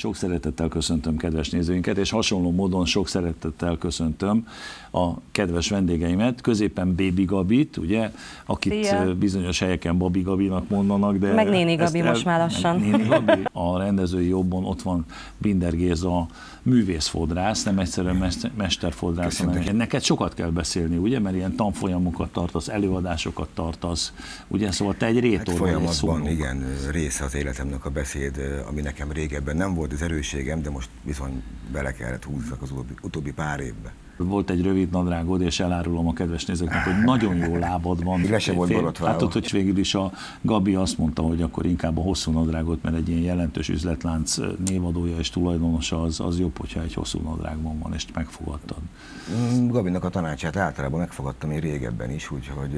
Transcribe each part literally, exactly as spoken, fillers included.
Sok szeretettel köszöntöm kedves nézőinket, és hasonló módon sok szeretettel köszöntöm a kedves vendégeimet. Középen Bébi Gabit, ugye, akit Szia. bizonyos helyeken Babi Gabinak mondanak, de... Meg Néni Gabi el, most már lassan. Néni Gabi. A rendezői jobban ott van Binder Géza, művészfodrász, nem egyszerűen mesterfodrász, hanem neked sokat kell beszélni, ugye, mert ilyen tanfolyamokat tartasz, előadásokat tartasz, ugye, szóval te egy rétorban hát folyamatban, igen, része az életemnek a beszéd, ami nekem régebben nem volt az erősségem, de most bizony bele kellett húzzak az utóbbi, utóbbi pár évben. Volt egy rövid nadrágod, és elárulom a kedves nézőknek, hogy nagyon jó lábad van. Le se volt borotva. Látod, hogy végül is a Gabi azt mondta, hogy akkor inkább a hosszú nadrágot, mert egy ilyen jelentős üzletlánc névadója és tulajdonosa, az, az jobb, hogyha egy hosszú nadrágban van, és megfogadtad. Gabinak a tanácsát általában megfogadtam én régebben is, úgyhogy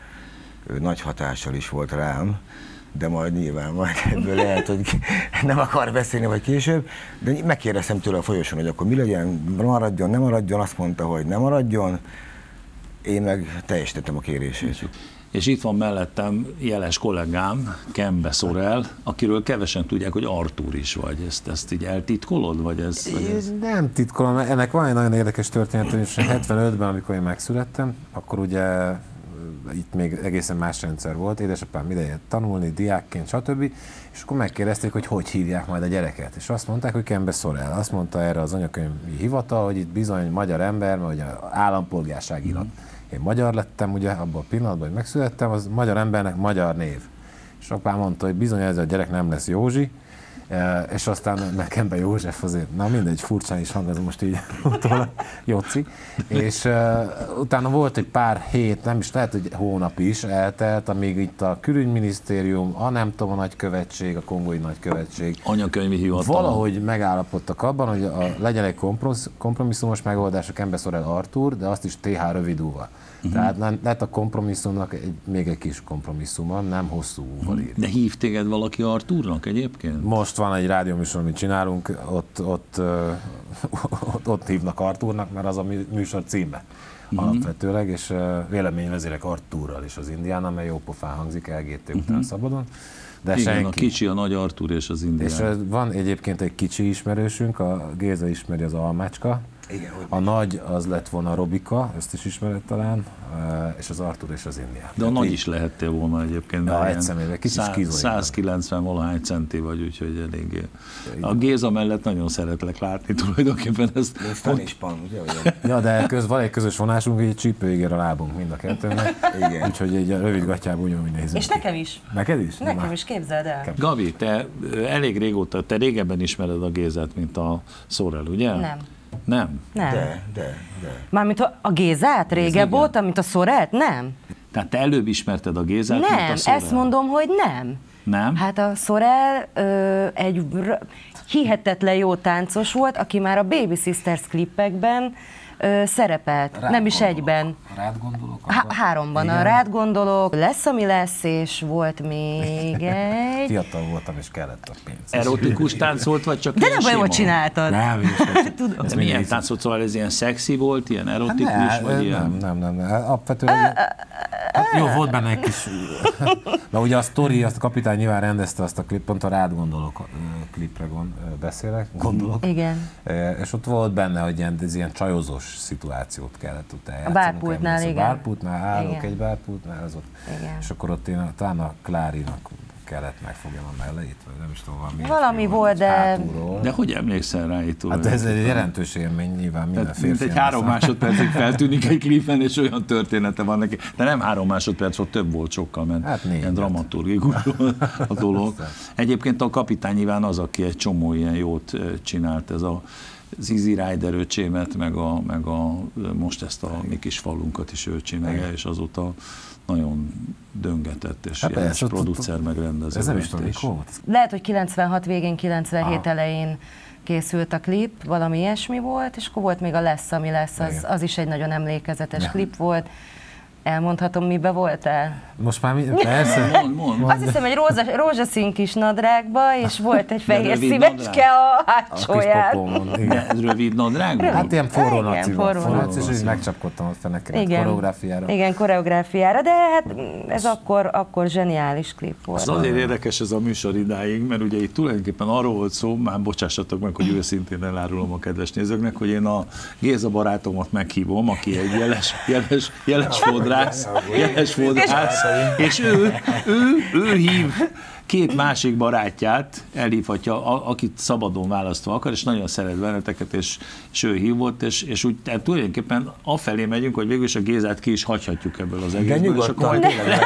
ő nagy hatással is volt rám, de majd nyilván majd ebből lehet, hogy nem akar beszélni, vagy később, de megkérdeztem tőle a folyosón, hogy akkor mi legyen, maradjon, nem maradjon, azt mondta, hogy nem maradjon, én meg teljesítettem a kérését. És itt van mellettem jeles kollégám, Kembe Sorel, akiről kevesen tudják, hogy Artúr is vagy. Ezt, ezt így eltitkolod? Vagy ez, vagy ez... Nem titkolom, ennek van egy nagyon érdekes történet, hogy hetvenötben, amikor én megszülettem, akkor ugye itt még egészen más rendszer volt, édesapám idején tanulni, diákként, stb. És akkor megkérdezték, hogy hogy hívják majd a gyereket. És azt mondták, hogy Kembe Sorel. Azt mondta erre az anyakönyvi hivatal, hogy itt bizony magyar ember, mert ugye állampolgárságilag. Mm. Én magyar lettem, ugye abban a pillanatban, hogy megszülettem, az magyar embernek magyar név. És apám mondta, hogy bizony ez a gyerek nem lesz Józsi, és aztán meg Kembe József azért, na mindegy, furcsán is hang, az most így utólag Jóci. És uh, utána volt egy pár hét, nem is lehet, hogy hónap is eltelt, amíg itt a külügyminisztérium, a nem tudom, a nagykövetség, a kongói nagykövetség anyakönyvi hivatal valahogy megállapodtak abban, hogy a, legyen egy kompromisszumos megoldás a Kembe Sorel Artúr, de azt is té há rövidúval. Uh-huh. Tehát lett a kompromisszumnak egy, még egy kis kompromisszuma, nem hosszú úval ír. De hív téged valaki Artúrnak egyébként? Most van egy rádióműsor, amit csinálunk, ott, ott, ott, ott hívnak Artúrnak, mert az a műsor címe uh-huh. alapvetőleg, és véleményvezérek Artúrral is az Indián, amely jó pofán hangzik, el gé té uh-huh. után szabadon. De igen, senki. A kicsi, a nagy Artúr és az Indián. És van egyébként egy kicsi ismerősünk, a Géza ismeri, az Almácska. Igen, a nagy az lett volna a Robika, ezt is ismered talán, és az Artúr és az Indián. De a nagy így... is lehettél volna egyébként. Ja, egy személyben, kicsit skizolid. száz kilencven valahány centi vagy, úgyhogy eléggé. A Géza mellett nagyon szeretlek látni tulajdonképpen ezt. Most is pan, ugye? Ja, de köz, van egy közös vonásunk, egy csípőig ér a lábunk mind a kettőnek. Igen. Úgyhogy egy rövid gatyában ugyanúgy nézünk. És nekem is. Neked is? Nekem Nem is, képzeld el. Gabi, te elég régóta, te régebben ismered a Gézát, mint a Sorel, ugye? Nem. Nem? Nem. De, de, de. Mármint a Gézát régebb óta, mint a Sorelt? Nem. Tehát te előbb ismerted a Gézát, nem, mint a Sorel? ezt mondom, hogy nem. Nem? Hát a Sorel ö, egy hihetetlen jó táncos volt, aki már a Baby Sisters klipekben ö, szerepelt, rád nem is gondolok. egyben. Rád gondolok? Há háromban, igen. A Rád gondolok, Lesz, ami lesz, és volt még egy... Fiatal voltam, és kellett a pénz. Erotikus tánc volt, vagy csak de nem baj, hogy csináltad. Nem, tudom. Ez milyen tánc volt, szóval ez ilyen szexi volt, ilyen erotikus, hát ne, vagy nem, ilyen... Nem, nem, nem, alapvetően... Hát jó, volt benne egy kis... Na ugye a sztori, azt a kapitány nyilván rendezte azt a klip, pont a Rád gondolok klipre gond, beszélek, gondolok. Igen. És ott volt benne, hogy ilyen, ez ilyen csajozós szituációt kellett ott eljátszani. A bárpultnál, igen. A bárpultnál állok, igen. egy bárpultnál, az ott. Igen. És akkor ott én talán a Klárinak kellett megfogjam a melleit, vagy nem is tudom, valami. Valami volt, de... Hátulról. De hogy emlékszel rá itt? Hát ez egy jelentős élmény, nyilván minden férfi. Mint egy három másodpercig feltűnik egy klipen, és olyan története van neki. De nem három másodperc, ott több volt sokkal, mert hát ilyen dramaturgikus a dolog. Egyébként a kapitány nyilván az, aki egy csomó ilyen jót csinált, ez a az Easy Rider öcsémet, meg, a, meg a, most ezt a mi kis falunkat is ő csinálja, és azóta nagyon döngetett, és hát jeles producer, meg rendező. Ez nem is tudom, mikor volt? Lehet, hogy kilencvenhat végén, kilencvenhét ah. elején készült a klip, valami ilyesmi volt, és akkor volt még a Lesz, ami lesz, az, az is egy nagyon emlékezetes ja. klip volt. Elmondhatom, mibe voltál? Most már mi? Persze. Mond, mond, mond. Azt hiszem, egy rózsa, rózsaszín kis nadrágba, és volt egy fehér szívecske a hátsóján. De rövid nadrágban? Hát ilyen forró naciban. forró Forró naci, és így megcsapkodtam ott fenekre koreográfiára. Igen, koreográfiára, de hát ez akkor, akkor zseniális klip volt. Az azért érdekes ez a műsor idáig, mert ugye itt tulajdonképpen arról volt szó, már bocsássatok meg, hogy őszintén elárulom a kedves nézőknek, hogy én a Géza barátomat meghívom, aki egy jeles, jeles, jeles fodrász, jeles fodrász, és ő, ő, ő hív két másik barátját, elhívhatja, a, akit szabadon választva akar, és nagyon szeret benneteket, és, és ő hívott, és, és úgy tehát tulajdonképpen afelé megyünk, hogy végül is a Gézát ki is hagyhatjuk ebből az egészből. De nyugodtan,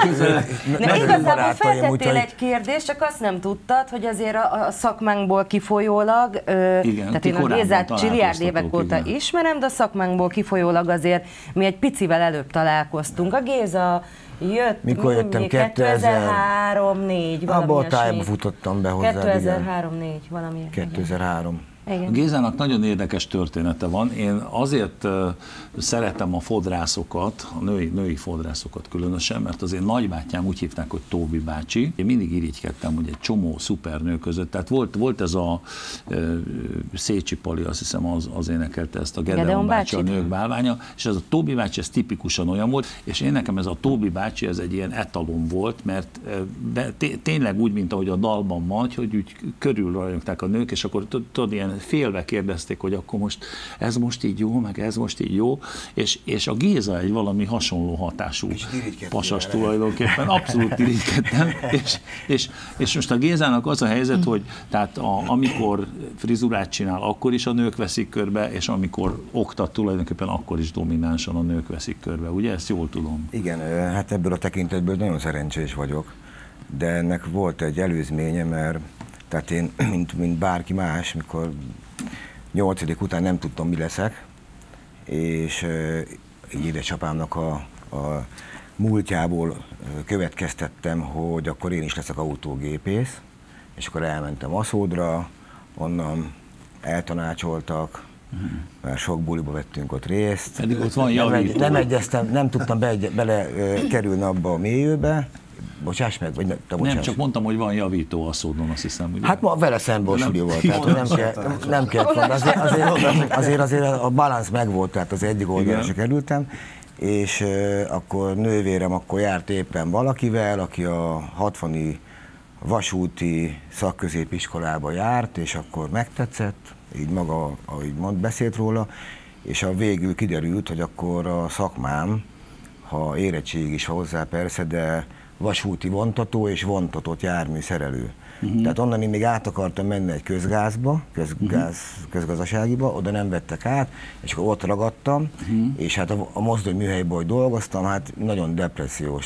tényleg. Igazából feltettél egy kérdést, csak azt nem tudtad, hogy azért a, a szakmánkból kifolyólag, ö, igen, tehát én a Gézát csiliárd évek óta igen. ismerem, de a szakmánkból kifolyólag azért mi egy picivel előbb találkoztunk. A Géza jött, mikor jöttem? kétezer-három négy, valami abba a tájba futottam be hozzá. kétezer-három négy, valami. kétezer-három. Igen. A Gézának nagyon érdekes története van. Én azért uh, szeretem a fodrászokat, a női, női fodrászokat különösen, mert az én nagybátyám úgy hívták, hogy Tóbi bácsi. Én mindig irigykedtem, hogy egy csomó szupernő között. Tehát volt, volt ez a uh, Szécsi Pali, azt hiszem, az, az énekelte ezt a Gedeon, Gedeon bácsi, a nők bálványa, és ez a Tóbi bácsi, ez tipikusan olyan volt, és én nekem ez a Tóbi bácsi, ez egy ilyen etalon volt, mert de tényleg úgy, mint ahogy a dalban van, hogy úgy körülrajongták a nők, és akkor tudod, ilyen félve kérdezték, hogy akkor most ez most így jó, meg ez most így jó, és, és a Géza egy valami hasonló hatású pasas tulajdonképpen, abszolút irigykedtem, és, és, és most a Gézának az a helyzet, hogy tehát a, amikor frizurát csinál, akkor is a nők veszik körbe, és amikor oktat tulajdonképpen, akkor is dominánsan a nők veszik körbe, ugye? Ezt jól tudom. Igen, hát ebből a tekintetből nagyon szerencsés vagyok, de ennek volt egy előzménye, mert tehát én, mint, mint bárki más, mikor nyolcadik után nem tudtam, mi leszek, és így édesapámnak a, a múltjából következtettem, hogy akkor én is leszek autógépész, és akkor elmentem Aszódra, onnan eltanácsoltak, mert sok buliba vettünk ott részt. Pedig ott van javító. Nem, nem egyeztem, nem tudtam be, bele kerülni abba a mélyőbe. Bocsáss meg, vagy ne, te bocsáss. Nem, csak mondtam, hogy van javító Aszódon, azt hiszem. Ugye? Hát ma vele szemben a suli volt, tehát nem kell, nem kell azért, azért, azért, azért a balansz megvolt, tehát az egyik oldalra se kerültem, és uh, akkor nővérem akkor járt éppen valakivel, aki a hatvani vasúti szakközépiskolába járt, és akkor megtetszett, így maga, ahogy mond, beszélt róla, és a végül kiderült, hogy akkor a szakmám, ha érettség is hozzá persze, de vasúti vontató és vontatott járműszerelő. Uh-huh. Tehát onnan én még át akartam menni egy közgázba, közgáz, uh-huh. közgazdaságiba, oda nem vettek át, és akkor ott ragadtam, uh-huh. és hát a, a mozdonyműhelyben, hogy dolgoztam, hát nagyon depressziós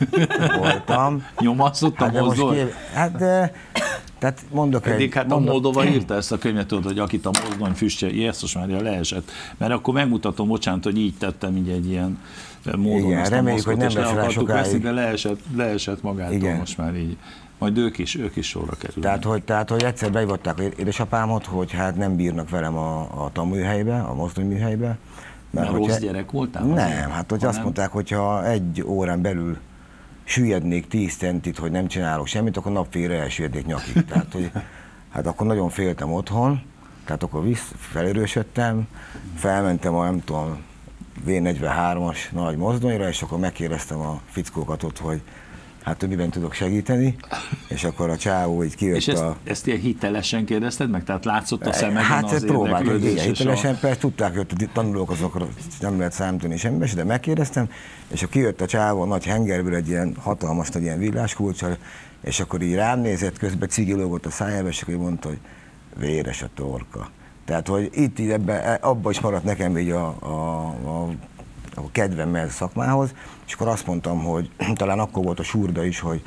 voltam. Nyomasszott a hát mozdony? Kép, hát de, tehát mondok Pedig egy... hát mondok, a Moldova írta ezt a könyvet, tudod, hogy akit a mozdony füstje, Jézus Mária leesett. Mert akkor megmutatom, bocsánat, hogy így tettem így egy ilyen módon. Igen, reméljük, hogy nem lesz rá sokáig. De leesett, leesett magától. Igen. Most már így. Majd ők is, ők is sorra kerülnek. Tehát, hogy, tehát, hogy egyszer behivatták édesapámot, hogy hát nem bírnak velem a, a tanműhelybe, a mozdonyműhelybe. Mert rossz hogy, gyerek voltál? Nem, hát hogy azt nem? mondták, hogy ha egy órán belül süllyednék tíz centit, hogy nem csinálok semmit, akkor napfélre elsüllyednék nyakig. Tehát, hogy, hát akkor nagyon féltem otthon, tehát akkor visz, felerősödtem, felmentem a, nem tudom, vé negyvenhármas nagy mozdonyra, és akkor megkérdeztem a fickókat ott, hogy hát, hogy miben tudok segíteni, és akkor a csávó így kijött. És ezt, a... ezt ilyen hitelesen kérdezted meg? Tehát látszott a szemeden hát, az érdeklődés? Hát hitelesen, a... persze tudták, hogy a tanulók azokra nem lehet számítani semmibe, de megkérdeztem, és akkor kijött a csávó a nagy hengerből egy ilyen hatalmas nagy ilyen villáskulccsal, és akkor így rám nézett, közben cigi lógott a szájába, és akkor így mondta, hogy véres a torka. Tehát, hogy itt így ebben, abban is maradt nekem így a, a, a a kedvem ez szakmához, és akkor azt mondtam, hogy talán akkor volt a surda is, hogy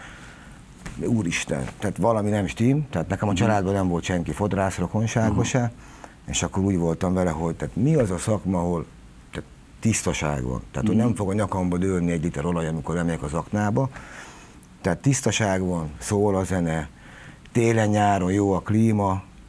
úristen, tehát valami nem stím, tehát nekem a családban nem volt senki fodrász, rokonságban se, és akkor úgy voltam vele, hogy tehát mi az a szakma, ahol tehát tisztaság van, tehát hogy nem fog a nyakamba dőlni egy liter olaj, amikor emegyek az aknába, tehát tisztaság van, szól a zene, télen-nyáron jó a klíma,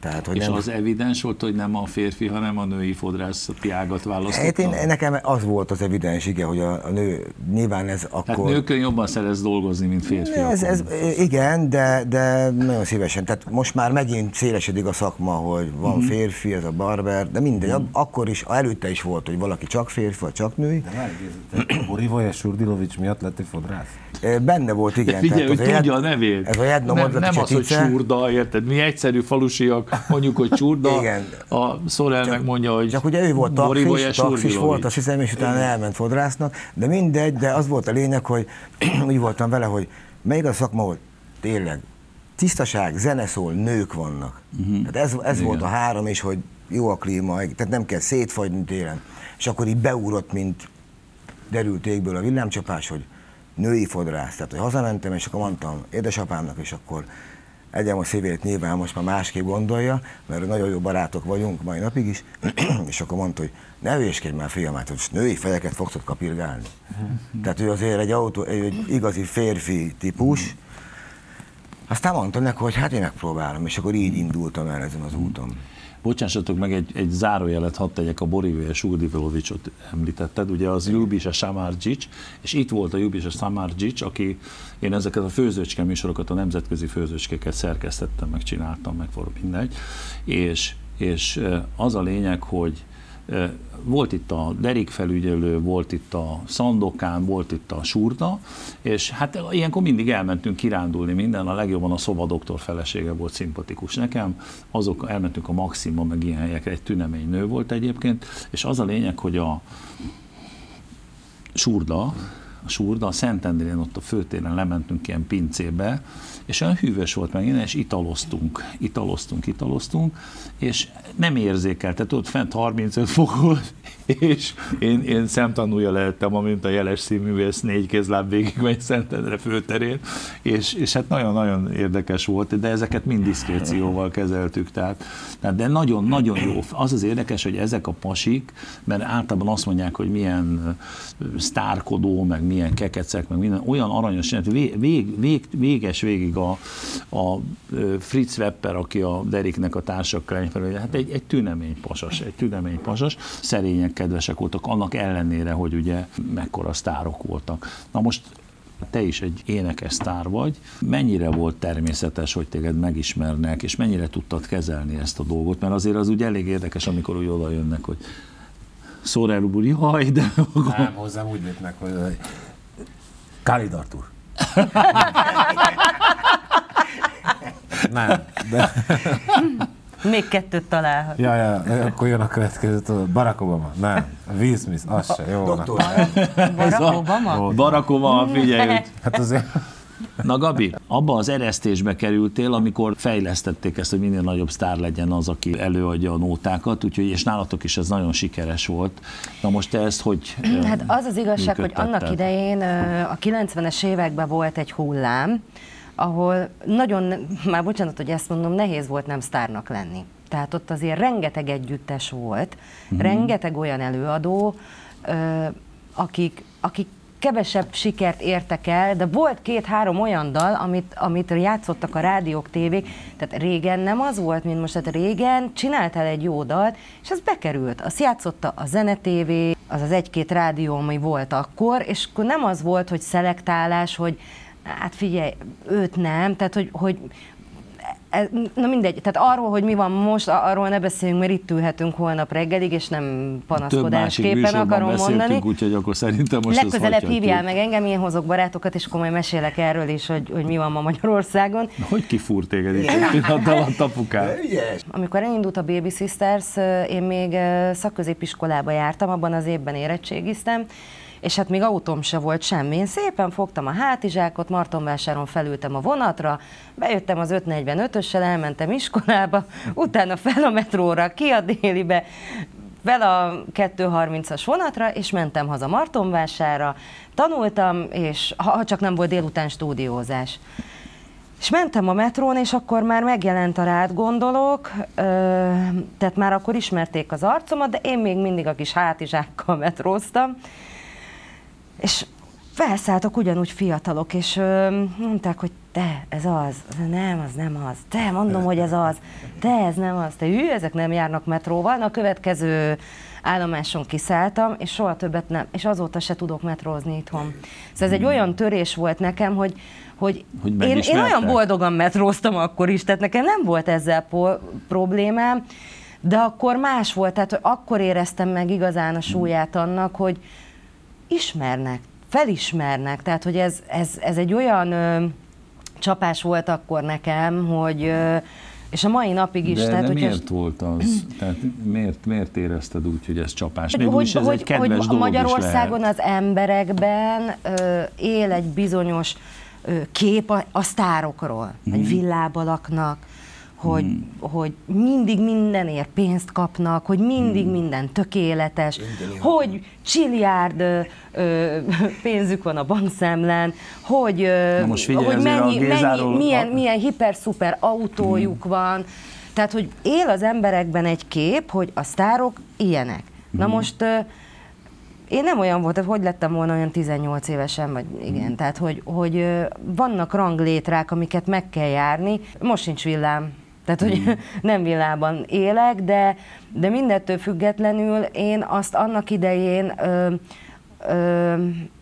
Tehát, hogy és nem... az evidens volt, hogy nem a férfi, hanem a női fodrászati ágat választotta? Hát én, nekem az volt az evidens, igen, hogy a, a nő, nyilván ez akkor... Tehát nőkön jobban szeretsz dolgozni, mint férfiak. Ez, ez, igen, de, de nagyon szívesen. Tehát most már megint szélesedik a szakma, hogy van uh-huh. férfi, ez a barber, de mindegy, uh-huh. akkor is, előtte is volt, hogy valaki csak férfi, vagy csak női. De várj, Borivoje Surdilovics miatt lettél fodrász? Benne volt, igen. De figyelj, hogy tudja jed, a nevét. Ez a Jedna nem, nem az, hogy Surda, érted? Mi egyszerű falusiak mondjuk, hogy Surda, igen. A Szorel meg mondja, hogy csak ugye ő volt taxis, taxis volt, azt hiszem, és utána elment fodrásznak, de mindegy, de az volt a lényeg, hogy úgy voltam vele, hogy melyik a szakma, hogy tényleg tisztaság, zene szól, nők vannak. Uh-huh. Tehát ez, ez volt a három, és hogy jó a klíma, tehát nem kell szétfagyni télen. És akkor így beúrott, mint derült égből a villámcsapás, hogy női fodrász. Tehát, hogy hazamentem, és akkor mondtam édesapámnak, és akkor egyem a szívét nyilván most már másképp gondolja, mert nagyon jó barátok vagyunk mai napig is, és akkor mondta, hogy ne hülyéskedj már, fiam, hogy női fejeket fogsz ott kapirgálni. Tehát ő azért egy, autó, egy igazi férfi típus. Aztán mondtam neki, hogy hát én megpróbálom, és akkor így indultam el ezen az úton. Bocsássatok meg, egy, egy zárójelet hadd tegyek, a Borivoje Surdilovicsot említetted, ugye az Ljubisa Samardžić, és itt volt a Ljubisa Samardžić, aki, én ezeket a főzőcske műsorokat, a nemzetközi főzőcskéket szerkesztettem, meg csináltam, meg mindegy, és, és az a lényeg, hogy volt itt a Derik felügyelő, volt itt a Szandokán, volt itt a Surda, és hát ilyenkor mindig elmentünk kirándulni minden, a legjobban a szobadoktor felesége volt szimpatikus nekem, azok elmentünk a Maxima, meg ilyen helyekre, egy tünemény nő volt egyébként, és az a lényeg, hogy a Surda, a Surda, a Szentendrén ott a főtéren lementünk ilyen pincébe, és olyan hűvös volt meg innen, és italoztunk, italoztunk, italoztunk, és nem érzékeltet, ott fent harmincöt fok volt, és én, én szemtanúja lehettem, amint a jeles színművész négy kézláb végigmegy Szentendre főterén, és, és hát nagyon-nagyon érdekes volt, de ezeket mind diszkrécióval kezeltük, tehát, de nagyon-nagyon jó. Az az érdekes, hogy ezek a pasik, mert általában azt mondják, hogy milyen sztárkodó, meg milyen kekecek, meg minden, olyan aranyos, vég, vég, vég, véges végig a, a Fritz Wepper, aki a Deriknek a társak felé, hát egy, egy tünemény pasas, egy tünemény pasas, szerények, kedvesek voltak, annak ellenére, hogy ugye mekkora sztárok voltak. Na most te is egy énekes sztár vagy, mennyire volt természetes, hogy téged megismernek, és mennyire tudtad kezelni ezt a dolgot, mert azért az ugye elég érdekes, amikor úgy oda jönnek, hogy Szorel úr, jaj, de... Nem, hozzám úgy lépnek, hogy Khalid Artur. Nem, de... Még kettőt találhat. Ja, ja, akkor jön a következő, Barack Obama. Nem, Will Smith, az se, jó. Doktor. Barack Obama? Barack Obama, figyelj, hát azért... Na Gabi, abba az eresztésbe kerültél, amikor fejlesztették ezt, hogy minél nagyobb sztár legyen az, aki előadja a nótákat, úgyhogy, és nálatok is ez nagyon sikeres volt. Na most te ezt hogy Hát az az igazság, hogy annak idején a kilencvenes években volt egy hullám, ahol nagyon, már bocsánat, hogy ezt mondom, nehéz volt nem sztárnak lenni. Tehát ott azért rengeteg együttes volt, mm-hmm. rengeteg olyan előadó, akik, akik kevesebb sikert értek el, de volt két-három olyan dal, amit, amit játszottak a rádiók, tévék, tehát régen nem az volt, mint most, tehát régen csináltál egy jó dalt, és az bekerült, azt játszotta a Zene té vé, az az egy-két rádió, ami volt akkor, és akkor nem az volt, hogy szelektálás, hogy hát figyelj, őt nem, tehát hogy, hogy na mindegy, tehát arról, hogy mi van most, arról ne beszéljünk, mert itt ülhetünk holnap reggelig, és nem panaszkodásképpen akarom mondani. Úgyhogy akkor szerintem most legközelebb hívjál meg engem, én hozok barátokat, és akkor majd mesélek erről is, hogy, hogy mi van ma Magyarországon. Hogy kifúr téged itt egy pillanattal a tapukát? Amikor elindult a Baby Sisters, én még szakközépiskolába jártam, abban az évben érettségiztem, és hát még autóm se volt semmi. Én szépen fogtam a hátizsákot, Martonvásáron felültem a vonatra, bejöttem az öt negyvenötössel, elmentem iskolába, utána fel a metróra, ki a Délibe, fel a kettő harmincas vonatra, és mentem haza Martonvásárra, tanultam, és ha csak nem volt délután stúdiózás. És mentem a metrón, és akkor már megjelent a Rád gondolok, tehát már akkor ismerték az arcomat, de én még mindig a kis hátizsákkal metróztam. És felszálltak ugyanúgy fiatalok, és ö, mondták, hogy te, ez az, nem, az nem az, te, mondom, hogy ez az, te, ez nem az, te, hű, ezek nem járnak metróval. Na, a következő állomáson kiszálltam, és soha többet nem, és azóta se tudok metrózni itthon. Szóval ez egy olyan törés volt nekem, hogy, hogy, hogy én, én olyan boldogan metróztam akkor is, tehát nekem nem volt ezzel problémám, de akkor más volt, tehát akkor éreztem meg igazán a súlyát annak, hogy ismernek, felismernek, tehát hogy ez, ez, ez egy olyan ö, csapás volt akkor nekem, hogy ö, és a mai napig is. De, tehát, de hogy miért ez... volt az? Tehát miért, miért érezted úgy, hogy ez csapás? Még hogy, úgy, ez hogy, egy kedves hogy dolog Magyarországon is lehet. Az emberekben ö, él egy bizonyos ö, kép a, a sztárokról, mm. hogy villába laknak, hogy, mm. hogy mindig mindenért pénzt kapnak, hogy mindig mm. minden tökéletes, Indeni hogy csilliárd ö, ö, pénzük van a bankszámlán, hogy, ö, hogy mennyi, mennyi, milyen, milyen hiper-szuper autójuk mm. van. Tehát, hogy él az emberekben egy kép, hogy a sztárok ilyenek. Mm. Na most ö, én nem olyan voltam, hogy lettem volna olyan tizennyolc évesen, vagy igen, mm. tehát, hogy, hogy ö, vannak ranglétrák, amiket meg kell járni. Most sincs villám. Tehát, hogy mm. nem villában élek, de, de mindettől függetlenül én azt annak idején ö, ö,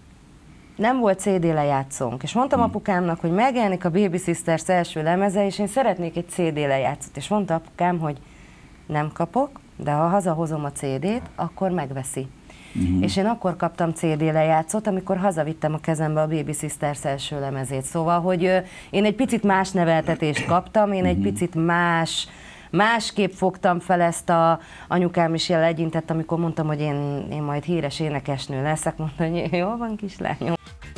nem volt cé dé lejátszónk, és mondtam mm. apukámnak, hogy megjelenik a Baby Sisters első lemeze, és én szeretnék egy cé dé lejátszót, és mondta apukám, hogy nem kapok, de ha hazahozom a cé dét, akkor megveszi. Mm-hmm. És én akkor kaptam cé dé lejátszót, amikor hazavittem a kezembe a Baby Sisters első lemezét. Szóval, hogy ö, én egy picit más neveltetést kaptam, én egy mm-hmm. picit más, másképp fogtam fel ezt, a anyukám is jelen legyintett, amikor mondtam, hogy én, én majd híres énekesnő leszek, mondta, hogy jó van, kislányom.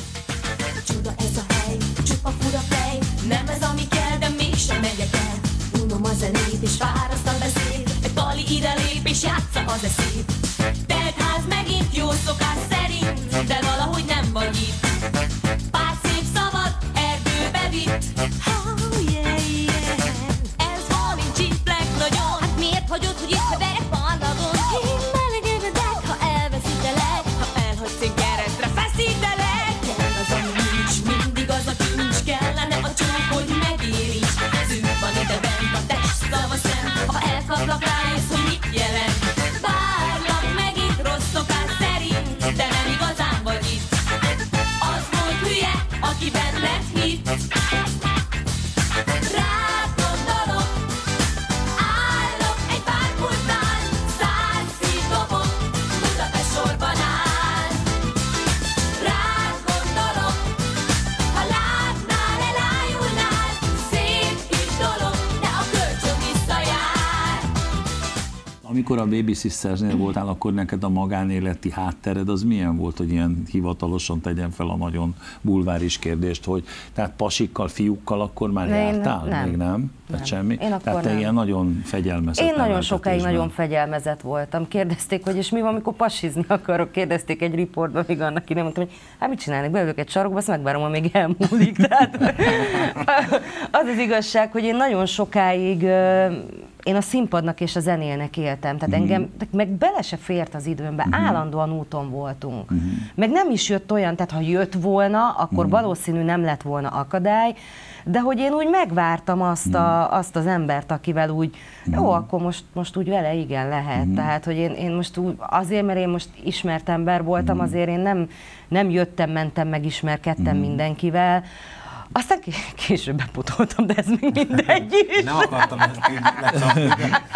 Csuda ez a hely, csupa fura fej, nem ez ami kell, de mégsem megyek el. Unom a zenét és fáraszt a beszéd, egy pali ide lép és játsza az eszét. Telt ház megint jó szokás szerint, de valahogy nem vagy itt. Pár szép szavat erdőbe vitt. Oh yeah, yeah. Ez valami csiplek nagyon. Hát miért hagyod, hogy itt heverek parlagon? Én melegedek, ha elveszítelek, ha elhagysz én keresztre feszítelek. Kell az, ami nincs, mindig az a kincs, kellene a csók, hogy megérints. Szűk van ide bent a test, szava szem, ha elkaplak rájössz, hogy mit jelent. Várlak megint rossz szokás szerint, de nem igazán vagy itt. Az volt hülye, aki benned hitt. Rád gondolok, állok egy párpultnál, száz szív dobog, Budapest sorban áll. Rád gondolok, ha látnál, elájulnál, szép kis dolog, de a kölcsön visszajár. Amikor a Baby Sistersnél voltál, akkor neked a magánéleti háttered az milyen volt, hogy ilyen hivatalosan tegyen fel a nagyon bulváris kérdést, hogy tehát pasikkal, fiúkkal akkor már De jártál? nem. Még nem? Tehát Nem. semmi? Én akkor Tehát te nem. ilyen nagyon fegyelmezett. Én nagyon sokáig nagyon fegyelmezett voltam. Kérdezték, hogy és mi van, amikor pasizni akarok? Kérdezték egy riportban, még annak idején mondtam, hogy hát mit csinálnak, beülök egy sarokba, azt megvárom, amíg elmúlik. Tehát az az igazság, hogy én nagyon sokáig én a színpadnak és a zenének éltem. Tehát mm-hmm. engem meg bele se fért az időmbe, mm-hmm. állandóan úton voltunk. Mm-hmm. Meg nem is jött olyan, tehát ha jött volna, akkor mm-hmm. valószínű nem lett volna akadály, de hogy én úgy megvártam azt, a, azt az embert, akivel úgy, mm. jó, akkor most, most úgy vele igen lehet. Mm. Tehát, hogy én, én most úgy, azért, mert én most ismert ember voltam, mm. azért én nem, nem jöttem, mentem, megismerkedtem mm. mindenkivel. Aztán később bepotoltam, de ez még mindegy is. Nem akartam ezt így lecsapni.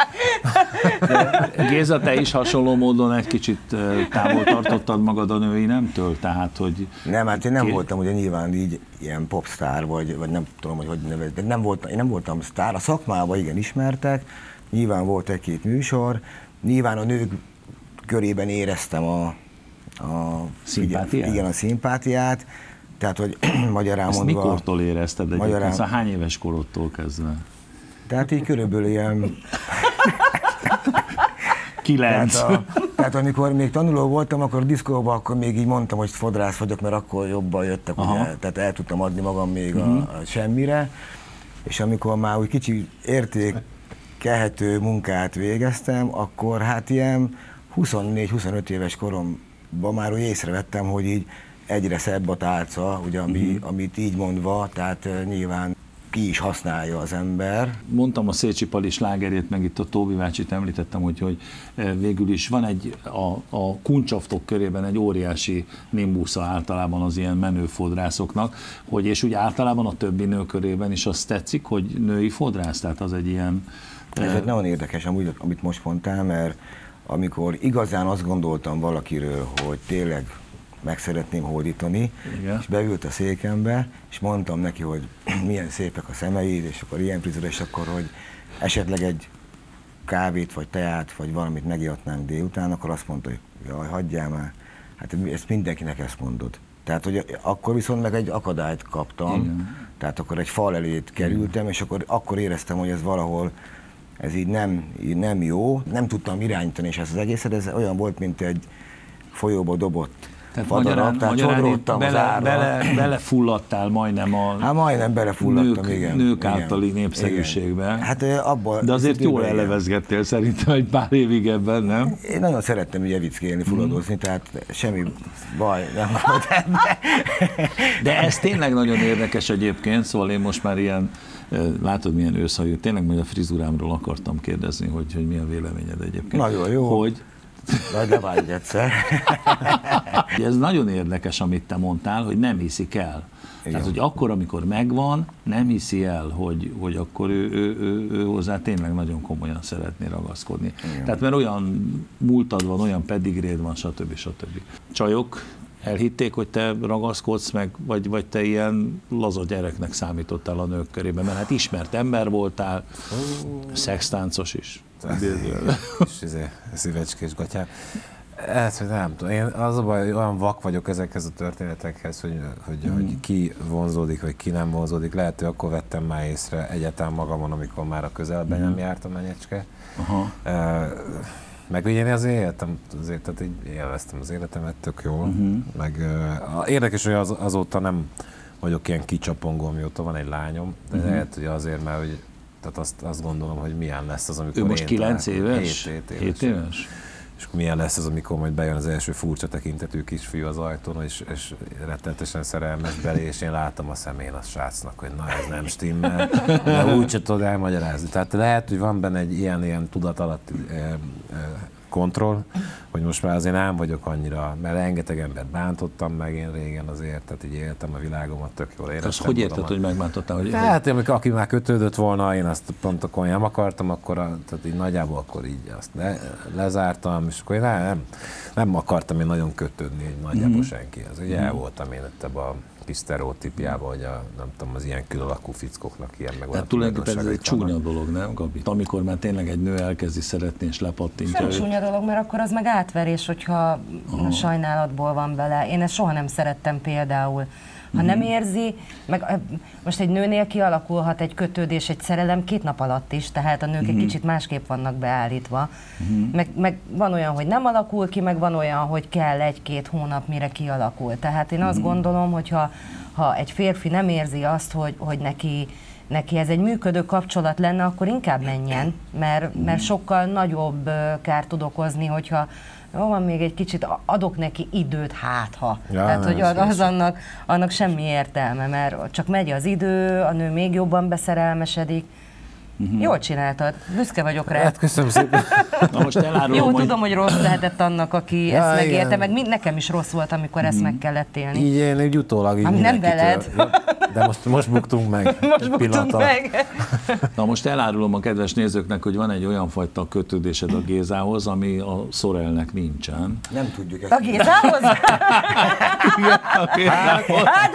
Géza, te is hasonló módon egy kicsit távol tartottad magad a női nemtől? Tehát, hogy... Nem, hát én nem Ké... voltam ugye nyilván így ilyen popstar, vagy, vagy nem tudom, hogy hogy nevezni, de nem voltam, én nem voltam sztár. A szakmában igen ismertek, nyilván volt egy-két műsor, nyilván a nők körében éreztem a... a szimpátiát? Igen, a szimpátiát. Tehát, hogy magyarán Ezt mondva... mikortól érezted egyébként? Magyarán... Szóval hány éves korodtól kezdve? Tehát így körülbelül ilyen... Kilenc. Tehát, a, tehát amikor még tanuló voltam, akkor a diszkóban, akkor még így mondtam, hogy fodrász vagyok, mert akkor jobban jöttek, ugye, tehát el tudtam adni magam még uh-huh. a, a semmire. És amikor már úgy kicsi értékelhető munkát végeztem, akkor hát ilyen huszonnégy-huszonöt éves koromban már úgy észrevettem, hogy így egyre szebb a tálca, ugye, ami, uh-huh. amit így mondva, tehát nyilván ki is használja az ember. Mondtam a Szécsi Pali slágerét, meg itt a Tóbi bácsit említettem, hogy, hogy végül is van egy, a, a kuncsaftok körében egy óriási nimbusza általában az ilyen menő fodrászoknak, hogy és úgy általában a többi nő körében is azt tetszik, hogy női fodrász, tehát az egy ilyen... Ez egy nagyon érdekes, amúgy, amit most mondtál, mert amikor igazán azt gondoltam valakiről, hogy tényleg meg szeretném hódítani, igen. és beült a székembe, és mondtam neki, hogy milyen szépek a szemeid, és akkor ilyen frizura, és akkor, hogy esetleg egy kávét, vagy teát, vagy valamit megihatnánk délután, akkor azt mondta, hogy jaj, hagyjál már, hát ezt mindenkinek ezt mondod. Tehát, hogy akkor viszont meg egy akadályt kaptam, igen. tehát akkor egy fal elét kerültem, igen. és akkor, akkor éreztem, hogy ez valahol, ez így nem, így nem jó, nem tudtam irányítani, és ez az egészet, ez olyan volt, mint egy folyóba dobott fadarab, tehát csodródtam az árra. Bele, belefulladtál majdnem a hát majdnem belefulladtam, nők, igen. nők általi népszerűségbe. Igen. Hát abban... De azért jól elevezgettél szerintem egy pár évig ebben, nem? Én nagyon szerettem ugye vickélni, fulladozni, mm. tehát semmi baj nem volt ebben. De ez tényleg nagyon érdekes egyébként, szóval én most már ilyen, látod milyen őszhajú, tényleg majd a frizurámról akartam kérdezni, hogy, hogy mi a véleményed egyébként. Nagyon jó. Hogy Majd ne vágyj egyszer. Ez nagyon érdekes, amit te mondtál, hogy nem hiszik el. Igen. Tehát, hogy akkor, amikor megvan, nem hiszi el, hogy, hogy akkor ő, ő, ő, ő hozzá tényleg nagyon komolyan szeretné ragaszkodni. Igen. Tehát mert olyan múltad van, olyan pedigréd van, stb. stb. Csajok elhitték, hogy te ragaszkodsz meg, vagy, vagy te ilyen laza gyereknek számítottál a nők körében, mert hát ismert ember voltál, uh. szextáncos is. És izé, szívecskés gatyám. Ez, hogy nem tudom, én az a baj, olyan vak vagyok ezekhez a történetekhez, hogy, hogy, mm. hogy ki vonzódik, vagy ki nem vonzódik. Lehet, hogy akkor vettem már észre egyáltalán magamon, amikor már a közelben mm. nem járt a menyecske. Aha. Uh, meg ugye én azért éltem, azért, tehát így élveztem az életemet tök jól. Mm-hmm. Meg uh, érdekes, hogy az, azóta nem vagyok ilyen kicsapongó, mióta van egy lányom, de mm-hmm. lehet, hogy azért, mert hogy tehát azt, azt gondolom, hogy milyen lesz az, amikor ő most én kilenc éves? hét éves. hét éves? És akkor milyen lesz az, amikor majd bejön az első furcsa tekintetű kisfiú az ajtón, és, és rettenetesen szerelmes belé, és én látom a szemén a srácnak, hogy na ez nem stimmel, de úgy se tudod elmagyarázni. Tehát lehet, hogy van benne egy ilyen-ilyen tudat alatti e, e, kontroll, hogy most már azért nem vagyok annyira, mert rengeteg embert bántottam meg én régen azért, tehát így éltem a világomat, tök jól éreztem. Azt hogy érted, hogy megbántottál? Hogy tehát, amikor aki már kötődött volna, én azt pont akkor nem akartam, akkor a, tehát így nagyjából akkor így azt le, lezártam, és akkor én nem, nem, nem akartam én nagyon kötődni egy nagyjából mm-hmm. senkihez. Ugye mm-hmm. el voltam én itt ebben a kis sztereotípiában, hogy a, nem tudom, az ilyen külalakú fickóknak ilyen meg olyan. Tulajdonképpen ez egy csúnya dolog, nem, Gabi? Amikor már tényleg egy nő elkezdi szeretni és lepattintja. Nem csúnya dolog, mert akkor az meg átverés, hogyha aha. sajnálatból van vele. Én ezt soha nem szerettem például. Ha nem érzi, meg most egy nőnél kialakulhat egy kötődés, egy szerelem két nap alatt is, tehát a nők uh-huh. egy kicsit másképp vannak beállítva. Uh-huh. Meg, meg van olyan, hogy nem alakul ki, meg van olyan, hogy kell egy-két hónap, mire kialakul. Tehát én azt uh-huh. gondolom, hogy ha, ha egy férfi nem érzi azt, hogy, hogy neki, neki ez egy működő kapcsolat lenne, akkor inkább menjen, mert, uh-huh. mert sokkal nagyobb kárt tud okozni, hogyha jó, van még egy kicsit, adok neki időt, hát ha. Ja, tehát, hogy az, az annak, annak semmi értelme, mert csak megy az idő, a nő még jobban beszerelmesedik. Uh-huh. Jól csináltad, büszke vagyok rá. Hát köszönöm szépen. Na most elárulom, jó, hogy... tudom, hogy rossz lehetett annak, aki ja, ezt megélte, meg mind, nekem is rossz volt, amikor ezt uh-huh. meg kellett élni. Így én úgy utólag így ami nem veled. De most, most buktunk meg. Most buktunk meg. Na most elárulom a kedves nézőknek, hogy van egy olyan fajta kötődésed a Gézához, ami a Sorelnek nincsen. Nem tudjuk ezt. A Gézához? Igen, a Gézához. Hát,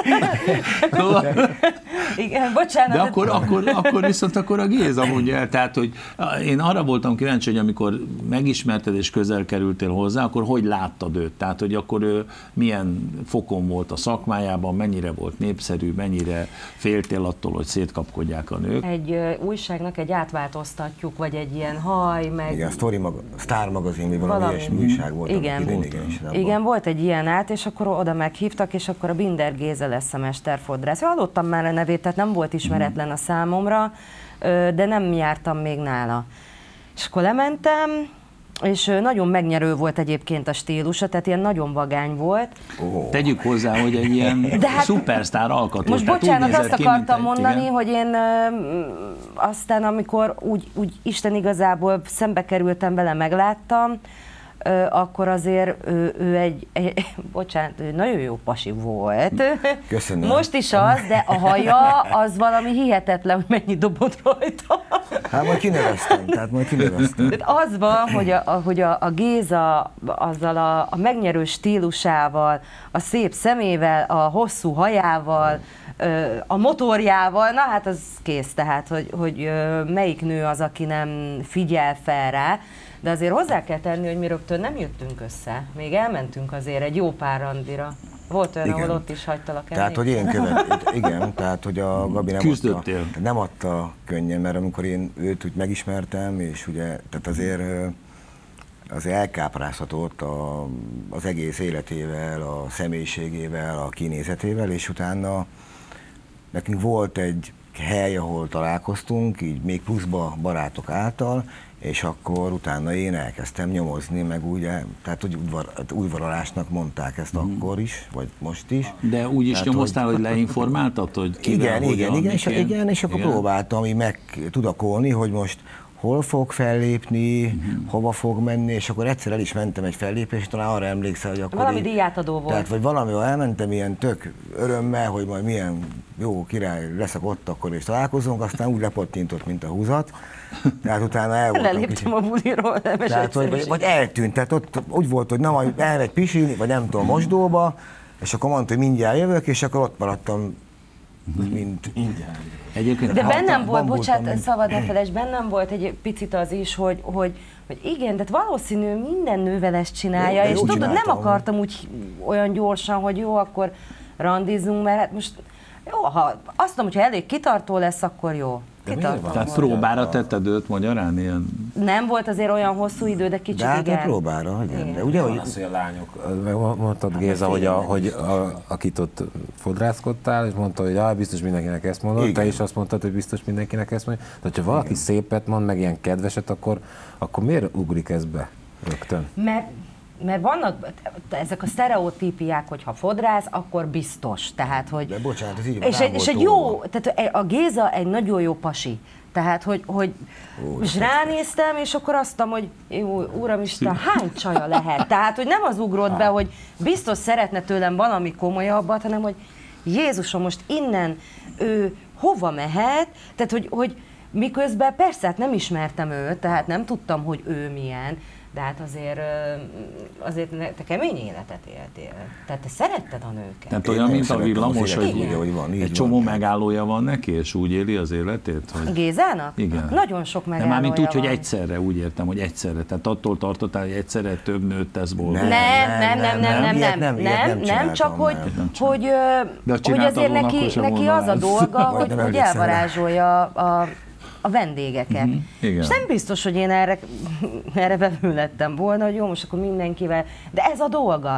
igen, bocsánat. De akkor, akkor, akkor viszont akkor a Géza mondja el, tehát, hogy én arra voltam kíváncsi, hogy amikor megismerted és közel kerültél hozzá, akkor hogy láttad őt? Tehát, hogy akkor ő milyen fokon volt a szakmájában, mennyire volt népszerű, mennyire féltél attól, hogy szétkapkodják a nők? Egy uh, újságnak egy átváltoztatjuk, vagy egy ilyen haj, meg... Igen, Story maga, Star magazin, mi valami ilyesmi újság volt. Igen, idén, igen, is, igen, volt egy ilyen át, és akkor oda meghívtak, és akkor a Binder Géza lesz a mesterfodrász. Hallottam már a nevét, tehát nem volt ismeretlen a számomra, de nem jártam még nála. És akkor lementem, és nagyon megnyerő volt egyébként a stílusa, tehát ilyen nagyon vagány volt. Oh. Tegyük hozzá, hogy egy ilyen hát, szupersztár alkotó. Most bocsánat, azt akartam ki, mondani, igen? hogy én ö, aztán, amikor úgy, úgy Isten igazából szembe kerültem vele, megláttam, ö, akkor azért ő, ő egy, egy, bocsánat, ő nagyon jó pasi volt. Köszönöm. Most is az, de a haja az valami hihetetlen, hogy mennyi dobott rajta. Hát majd kineveztem, tehát majd kineveztem. Az van, hogy a, hogy a, a Géza azzal a, a megnyerő stílusával, a szép szemével, a hosszú hajával, a motorjával, na hát az kész, tehát, hogy, hogy melyik nő az, aki nem figyel fel rá, de azért hozzá kell tenni, hogy mi rögtön nem jöttünk össze. Még elmentünk azért egy jó pár randira. Volt olyan, igen. ahol ott is hagytalak el. Tehát, hogy én követ, igen, tehát, hogy a Gabi nem adta, nem adta könnyen, mert amikor én őt úgy megismertem, és ugye, tehát azért, azért elkápráztatott a, az egész életével, a személyiségével, a kinézetével, és utána nekünk volt egy hely, ahol találkoztunk, így még pluszba barátok által, és akkor utána én elkezdtem nyomozni, meg úgy, tehát úgy udvar, újvaralásnak mondták ezt mm. akkor is, vagy most is. De úgy is tehát, nyomoztál, hogy, hogy leinformáltad, hogy kivel, igen, igen, igen, és, igen, és akkor igen. próbáltam így meg tudakolni, hogy most hol fog fellépni, mm. hova fog menni, és akkor egyszer el is mentem egy fellépésre, talán arra emlékszel, hogy akkor... Valami díjátadó volt. Tehát, vagy valamivel elmentem ilyen tök örömmel, hogy majd milyen jó király leszek ott, akkor is találkozunk, aztán úgy lepottintott, mint a húzat. Tehát utána el voltam. Leléptem a buliról, nem es tehát, vagy, vagy, vagy eltűnt, tehát ott úgy volt, hogy nem, elmegy pisilni, vagy nem tudom, mosdóba, és akkor mondta, hogy mindjárt jövök, és akkor ott maradtam, mint... Egyébként de bennem volt, bocsánat, szabad ne felejtsd, bennem volt egy picit az is, hogy, hogy, hogy igen, tehát valószínű minden nővel ezt csinálja, jó, és tudod, nem akartam úgy olyan gyorsan, hogy jó, akkor randizunk, mert hát most jó, ha azt mondom, hogyha elég kitartó lesz, akkor jó. Tehát próbára tetted őt magyarán ilyen? Nem volt azért olyan hosszú idő, de kicsit de igen. De próbára, igen. De ugye, hogy... Az, hogy a lányok, mondtad Géza, hogy, a, hogy a, akit ott fodrászkodtál, és mondta, hogy ah, biztos mindenkinek ezt mondod, igen. Te is azt mondtad, hogy biztos mindenkinek ezt mondod. De hogyha valaki igen. szépet mond, meg ilyen kedveset, akkor, akkor miért ugrik ez be rögtön? Mert Mert vannak ezek a sztereotípiák, hogy ha fodrász, akkor biztos. Tehát, hogy... De bocsánat, ez így van, és, egy, és egy jó, tehát a Géza egy nagyon jó pasi. Tehát, hogy, hogy Ó, és ránéztem, és akkor azt mondtam, hogy jó, Uramisten, hány csaja lehet? Tehát, hogy nem az ugrott be, hogy biztos szeretne tőlem valami komolyabbat, hanem, hogy Jézusom, most innen ő hova mehet? Tehát, hogy, hogy miközben persze, hát nem ismertem őt, tehát nem tudtam, hogy ő milyen, de hát azért, azért te kemény életet éltél. Tehát te szeretted a nőket. Tehát olyan, mint a villamos, hogy igen, hogy van, egy csomó van. Megállója van neki, és úgy éli az életét? Hogy... Gézának? Igen. Nagyon sok megállója van. Mármint úgy, van. hogy egyszerre, úgy értem, hogy egyszerre. Tehát attól tartottál, hogy egyszerre több nőt tesz bolgó. Nem, nem, nem, nem, nem, nem, nem, nem, nem, csak hogy, hogy, hogy azért neki, neki az a dolga, hogy, hogy elvarázsolja a a vendégeket. Mm-hmm. És nem biztos, hogy én erre, erre vevő lettem volna, hogy jó, most akkor mindenkivel, de ez a dolga.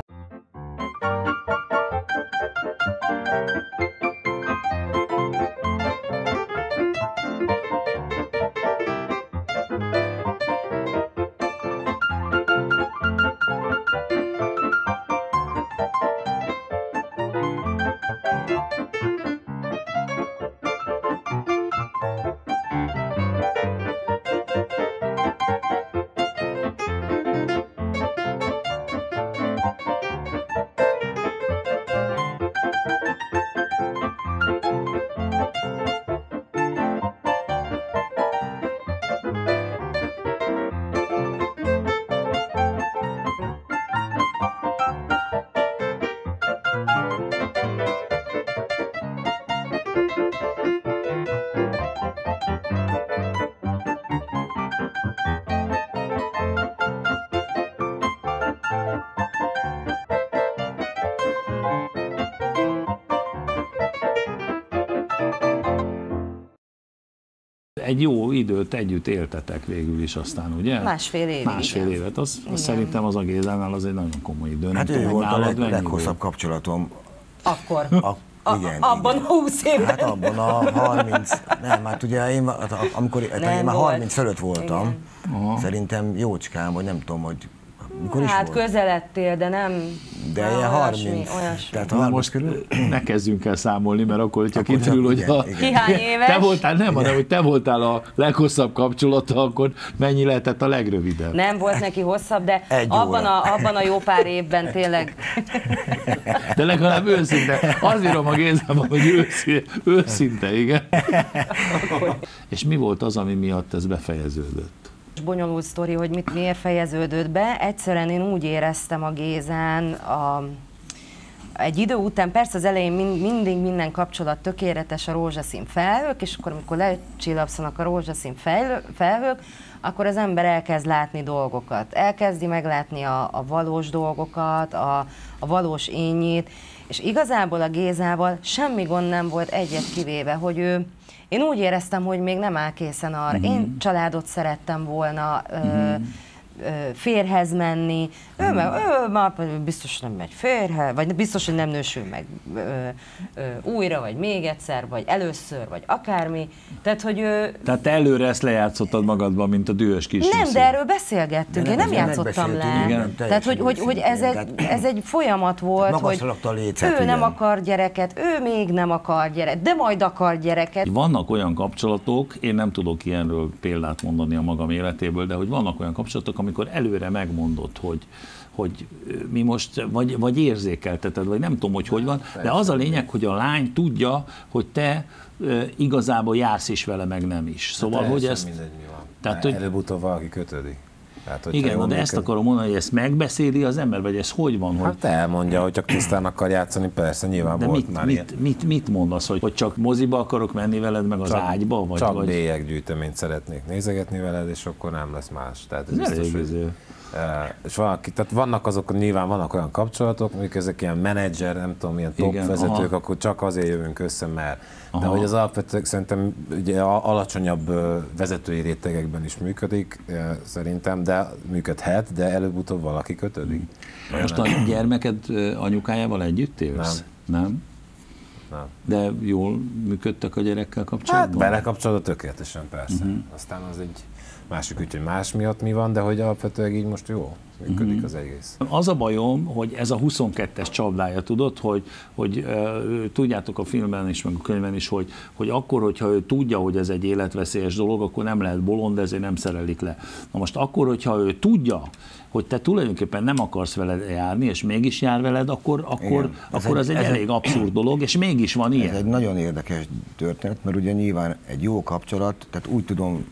Egy jó időt együtt éltetek végül is aztán, ugye? Másfél év. Másfél igen. évet. Az, az szerintem az a Gézánál az egy nagyon komoly idő. Hát ő volt a leg, leghosszabb kapcsolatom. Akkor? A, a, igen, abban igen. a húsz évben. Hát abban a harminc, nem, hát ugye én, amikor nem, én már harminc fölött voltam, szerintem jócskám, vagy nem tudom, hogy mikor is hát volt? közeledtél, de nem de na, ilyen olyasmi, harminc, olyasmi. tehát harminc most körül. ne kezdjünk el számolni, mert akkor, hogyha Akkor kiderül, csak, hogy igen, ha igen. Ki hány éves? te voltál, nem, hanem, hogy te voltál a leghosszabb kapcsolata, akkor mennyi lehetett a legrövidebb? Nem volt neki hosszabb, de Egy abban óra. a, abban a jó pár évben tényleg. De legalább őszinte. Azt írom a Gézában, hogy őszinte, őszinte, igen. És mi volt az, ami miatt ez befejeződött? Bonyolult sztori, hogy mit, miért fejeződött be. Egyszerűen én úgy éreztem a Gézán, a, egy idő után, persze az elején mind, mindig minden kapcsolat tökéletes, a rózsaszín felhők, és akkor amikor lecsillapszanak a rózsaszín felhő, felhők, akkor az ember elkezd látni dolgokat. Elkezdi meglátni a, a valós dolgokat, a, a valós énjét, és igazából a Gézával semmi gond nem volt egyet kivéve, hogy ő én úgy éreztem, hogy még nem áll készen arra. Uh-huh. Én családot szerettem volna, uh-huh. ö, ö, férhez menni. Uh-huh. Ő, meg, ő már biztos nem megy férhez, vagy biztos, hogy nem nősül meg ö, ö, újra, vagy még egyszer, vagy először, vagy akármi. Tehát, hogy ő... Tehát te előre ezt lejátszottad magadban, mint a dühös kis Nem, nyuszi. de erről beszélgettünk, én nem játszottam le. Igen, tehát, hogy, hogy, hogy ez, egy, ez egy folyamat volt, hogy lécet, ő nem igen. akar gyereket, ő még nem akar gyereket, de majd akar gyereket. Vannak olyan kapcsolatok, én nem tudok ilyenről példát mondani a magam életéből, de hogy vannak olyan kapcsolatok, amikor előre megmondod, hogy hogy mi most, vagy, vagy érzékelteted, vagy nem tudom, hogy hogy van, de az a lényeg, hogy a lány tudja, hogy te e, igazából jársz is vele, meg nem is. Szóval, hát hogy ezt... mindegy, mi van. Tehát, hogy, előbb-utóbb valaki kötődik. Tehát, igen, de működ... ezt akarom mondani, hogy ezt megbeszéli az ember, vagy ez hogy van? Hogy... Hát elmondja, hogy csak tisztán akar játszani, persze, nyilván de volt mit, már mit, ilyen. mit, mit mondasz, hogy, hogy csak moziba akarok menni veled, meg az csak, ágyba? Vagy, csak vagy... bélyeggyűjteményt szeretnék nézegetni veled, és akkor nem lesz más. Tehát ez ez biztos, hogy... És valaki, tehát vannak azok, nyilván vannak olyan kapcsolatok, mondjuk ezek ilyen menedzser, nem tudom, ilyen top igen, vezetők, aha. akkor csak azért jövünk össze, mert aha. de hogy az alapvetően szerintem ugye alacsonyabb vezetői rétegekben is működik, szerintem, de működhet, de előbb-utóbb valaki kötődik. Hmm. Most a gyermeked anyukájával együtt élsz? Nem. Nem? Nem. De jól működtek a gyerekkel kapcsolatban? Hát vele kapcsolatban tökéletesen, persze. Uh-huh. Aztán az egy másik ügy, hogy más miatt mi van, de hogy alapvetően így most jó működik uh-huh. az egész. Az a bajom, hogy ez a huszonkettes csapdája, tudod, hogy, hogy uh, tudjátok a filmben is, meg a könyvben is, hogy, hogy akkor, hogyha ő tudja, hogy ez egy életveszélyes dolog, akkor nem lehet bolond, ezért nem szerelik le. Na most akkor, hogyha ő tudja, hogy te tulajdonképpen nem akarsz veled járni, és mégis jár veled, akkor, akkor, akkor az egy, egy elég egy, elég dolog, és mégis van ilyen. Ez egy nagyon érdekes történet, mert ugye nyilván egy jó kapcsolat, tehát úgy tudom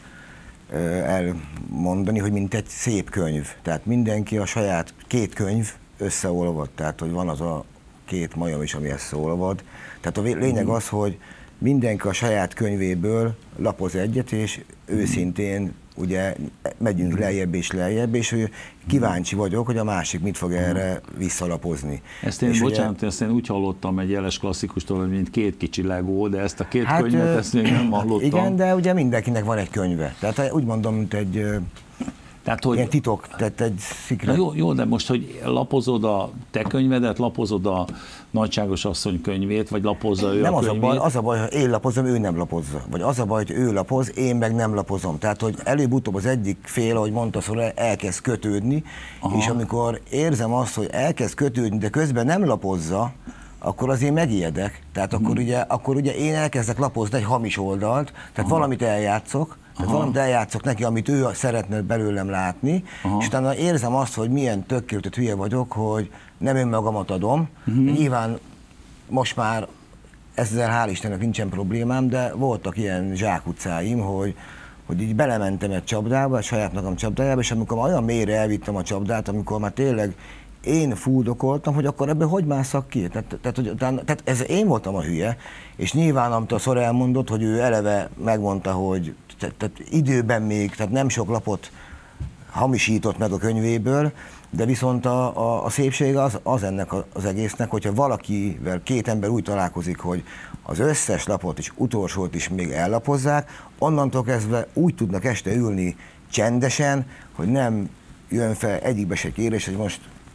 elmondani, hogy mint egy szép könyv. Tehát mindenki a saját két könyv összeolvad, tehát hogy van az a két majom is, ami összeolvad. Tehát a lényeg az, hogy mindenki a saját könyvéből lapoz egyet, és őszintén ugye megyünk lejjebb és lejjebb, és kíváncsi vagyok, hogy a másik mit fog erre visszalapozni. Ezt én, és bocsánat, ugye, ezt én úgy hallottam egy jeles klasszikustól, hogy mint két kicsi Legó, de ezt a két hát, könyvet ezt még nem hallottam. Igen, de ugye mindenkinek van egy könyve. Tehát úgy mondom, mint egy Tehát, hogy, ilyen titok, tehát egy szikret. Jó, jó, de most, hogy lapozod a te könyvedet, lapozod a nagyságos asszony könyvét, vagy lapozza ő nem a az könyvét? A baj, az a baj, hogy én lapozom, ő nem lapozza. Vagy az a baj, hogy ő lapoz, én meg nem lapozom. Tehát, hogy előbb-utóbb az egyik fél, ahogy mondta, szóval elkezd kötődni, aha. és amikor érzem azt, hogy elkezd kötődni, de közben nem lapozza, akkor azért megijedek. Tehát akkor, hmm. ugye, akkor ugye én elkezdek lapozni egy hamis oldalt, tehát aha. valamit eljátszok, tehát aha. valamit eljátszok neki, amit ő szeretne belőlem látni, aha. és utána érzem azt, hogy milyen tökéletes hülye vagyok, hogy nem önmagamat adom. Uh-huh. Nyilván most már ezzel hál' Istennek nincsen problémám, de voltak ilyen zsákutcáim, hogy, hogy így belementem egy csapdába, egy saját magam csapdájába, és amikor olyan mélyre elvittem a csapdát, amikor már tényleg én fuldokoltam, hogy akkor ebből hogy másszak ki? Tehát, tehát, hogy, tehát ez én voltam a hülye, és nyilván, amit a Szor elmondott, hogy ő eleve megmondta, hogy tehát, tehát időben még, tehát nem sok lapot hamisított meg a könyvéből, de viszont a, a, a szépség az, az ennek az egésznek, hogyha valakivel két ember úgy találkozik, hogy az összes lapot és utolsót is még ellapozzák, onnantól kezdve úgy tudnak este ülni csendesen, hogy nem jön fel egyikbe se kérés, hogy most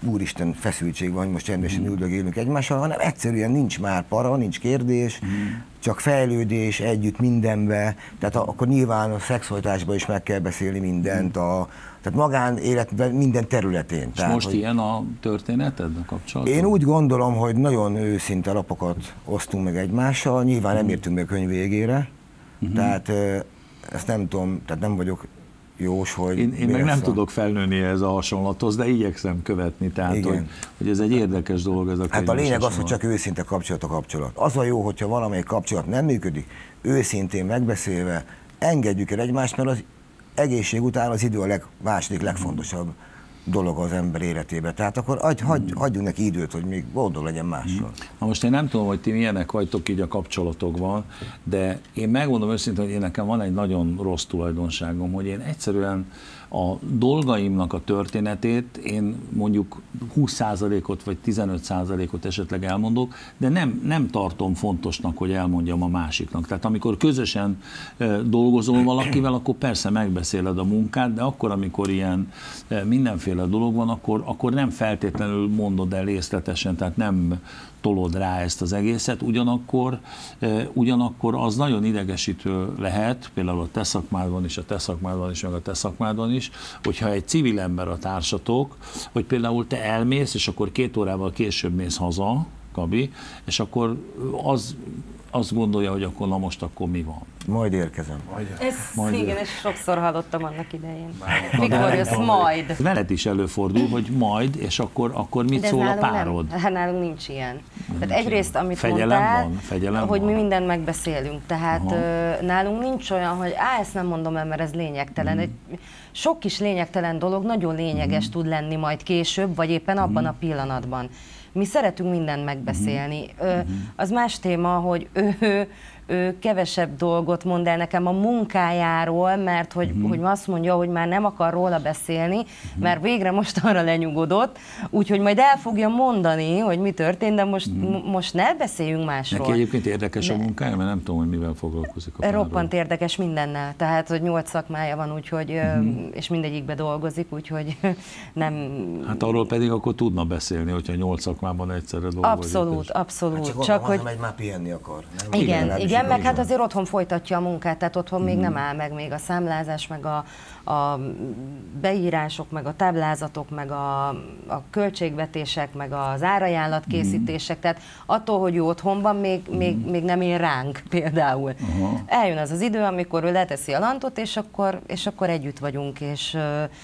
úristen feszültség van, hogy most rendesen üldögélünk egymással, hanem egyszerűen nincs már para, nincs kérdés, csak fejlődés együtt mindenbe, tehát akkor nyilván a szexualitásban is meg kell beszélni mindent, a, tehát magánéletben minden területén. És tehát, most hogy ilyen a történeted, a kapcsolatod? én úgy gondolom, hogy nagyon őszinte lapokat osztunk meg egymással, nyilván nem értünk meg a könyv végére, uh-huh. tehát ezt nem tudom, tehát nem vagyok jós, hogy... Én, én meg nem a... tudok felnőni ez a hasonlathoz, de igyekszem követni, tehát hogy, hogy ez egy érdekes dolog ez a könyv. Hát a lényeg az, hogy csak őszinte kapcsolat a kapcsolat. Az a jó, hogyha valamelyik kapcsolat nem működik, őszintén megbeszélve, engedjük el egymást, mert az egészség után az idő a leg, második legfontosabb dolog az ember életében. Tehát akkor hagy, hagy, hagyjunk neki időt, hogy még boldog legyen mással. Na most én nem tudom, hogy ti milyenek vagytok így a kapcsolatokban, de én megmondom őszintén, hogy én nekem van egy nagyon rossz tulajdonságom, hogy én egyszerűen a dolgaimnak a történetét én mondjuk húsz százalékot vagy tizenöt százalékot esetleg elmondok, de nem, nem tartom fontosnak, hogy elmondjam a másiknak. Tehát amikor közösen dolgozol valakivel, akkor persze megbeszéled a munkát, de akkor, amikor ilyen mindenféle dolog van, akkor, akkor nem feltétlenül mondod el részletesen, tehát nem tolod rá ezt az egészet, ugyanakkor, ugyanakkor az nagyon idegesítő lehet, például a te szakmádban is, a te szakmádban is, meg a te szakmádban is, hogyha egy civil ember a társatok, hogy például te elmész, és akkor két órával később mész haza, Gabi, és akkor az, azt gondolja, hogy akkor na most akkor mi van. Majd érkezem. Majd, ez, majd igen, és sokszor hallottam annak idején. Mikor jössz majd? Veled is előfordul, hogy majd, és akkor, akkor mit szól a párod? Nem, hát nálunk nincs ilyen. Nem Tehát nincs egyrészt, amit fegyelem mondtál, van, fegyelem hogy van. mi mindent megbeszélünk. Tehát uh, nálunk nincs olyan, hogy á, ezt nem mondom el, mert ez lényegtelen. Mm. Egy, sok kis lényegtelen dolog nagyon lényeges mm. tud lenni majd később, vagy éppen abban mm. a pillanatban. Mi szeretünk mindent megbeszélni. Ö, az más téma, hogy ő, ő, ő kevesebb dolgot mond el nekem a munkájáról, mert hogy, uh-huh. hogy azt mondja, hogy már nem akar róla beszélni, uh-huh. mert végre most arra lenyugodott, úgyhogy majd el fogja mondani, hogy mi történt, de most, uh-huh. most ne beszéljünk másról. Neki egyébként érdekes de... a munkája, mert nem tudom, hogy mivel foglalkozik a párról. Roppant érdekes mindennel, tehát hogy nyolc szakmája van, úgyhogy, uh-huh. és mindegyikbe dolgozik, úgyhogy nem... Hát arról pedig akkor tudna beszélni, hogyha nyolc szakmában egyszerre dolgozik. Abszolút, abszolút. Hát csak, csak hogy... hogy... már pihenni akar. Nem? Igen, igen, igen meg hát azért otthon folytatja a munkát, tehát otthon mm. még nem áll meg még a számlázás, meg a, a beírások, meg a táblázatok, meg a, a költségvetések, meg az árajánlatkészítések, mm. tehát attól, hogy ő otthon van, még, mm. még, még nem ér ránk például. Uh-huh. Eljön az az idő, amikor ő leteszi a lantot, és akkor, és akkor együtt vagyunk, és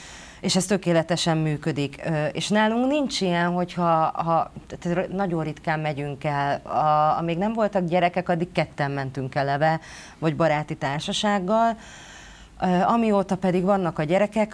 és ez tökéletesen működik. És nálunk nincs ilyen, hogyha ha, nagyon ritkán megyünk el. A, amíg nem voltak gyerekek, addig ketten mentünk eleve, vagy baráti társasággal. Amióta pedig vannak a gyerekek,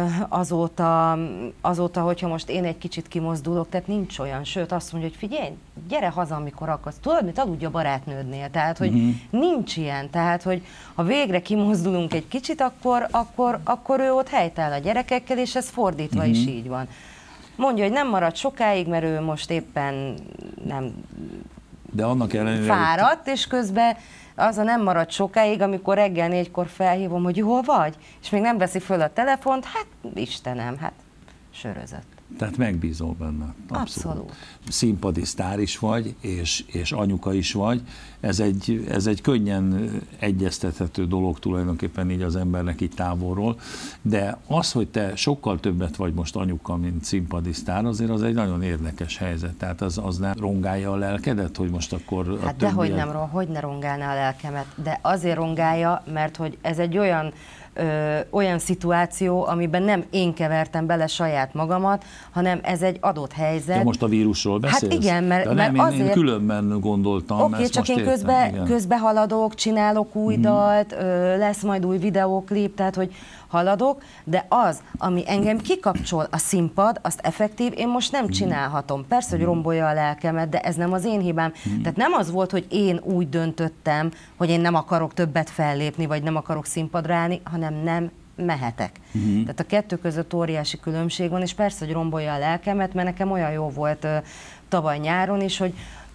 azóta, azóta, hogyha most én egy kicsit kimozdulok, tehát nincs olyan, sőt azt mondja, hogy figyelj, gyere haza, amikor akarsz. Tudod, mit aludj a barátnődnél, tehát, hogy uh-huh. nincs ilyen, tehát, hogy ha végre kimozdulunk egy kicsit, akkor, akkor, akkor ő ott helytáll a gyerekekkel, és ez fordítva uh-huh. is így van. Mondja, hogy nem marad sokáig, mert ő most éppen nem De annak ellenére, fáradt, és közben az a nem marad sokáig, amikor reggel négykor felhívom, hogy hol vagy, és még nem veszi föl a telefont, hát Istenem, hát sörözött. Tehát megbízol benne. Abszolút. Abszolút. Színpadi sztár is vagy, és, és anyuka is vagy. Ez egy, ez egy könnyen egyeztethető dolog tulajdonképpen így az embernek így távolról, de az, hogy te sokkal többet vagy most anyuka, mint színpadi sztár, azért az egy nagyon érdekes helyzet. Tehát az, az nem rongálja a lelkedet, hogy most akkor... Hát dehogy nem, hogy ne rongálná a lelkemet, de azért rongálja, mert hogy ez egy olyan Ö, olyan szituáció, amiben nem én kevertem bele saját magamat, hanem ez egy adott helyzet. De most a vírusról beszélsz? Hát igen, mert, De mert nem, én, azért... én különben gondoltam. Oké, okay, csak én közbe, közbe haladok, csinálok új mm. dalt, ö, lesz majd új videóklip, tehát hogy haladok, de az, ami engem kikapcsol a színpad, azt effektív, én most nem csinálhatom. Persze, hogy rombolja a lelkemet, de ez nem az én hibám. Mm. Tehát nem az volt, hogy én úgy döntöttem, hogy én nem akarok többet fellépni, vagy nem akarok színpadra állni, hanem nem mehetek. Mm. Tehát a kettő között óriási különbség van, és persze, hogy rombolja a lelkemet, mert nekem olyan jó volt uh, tavaly nyáron is, hogy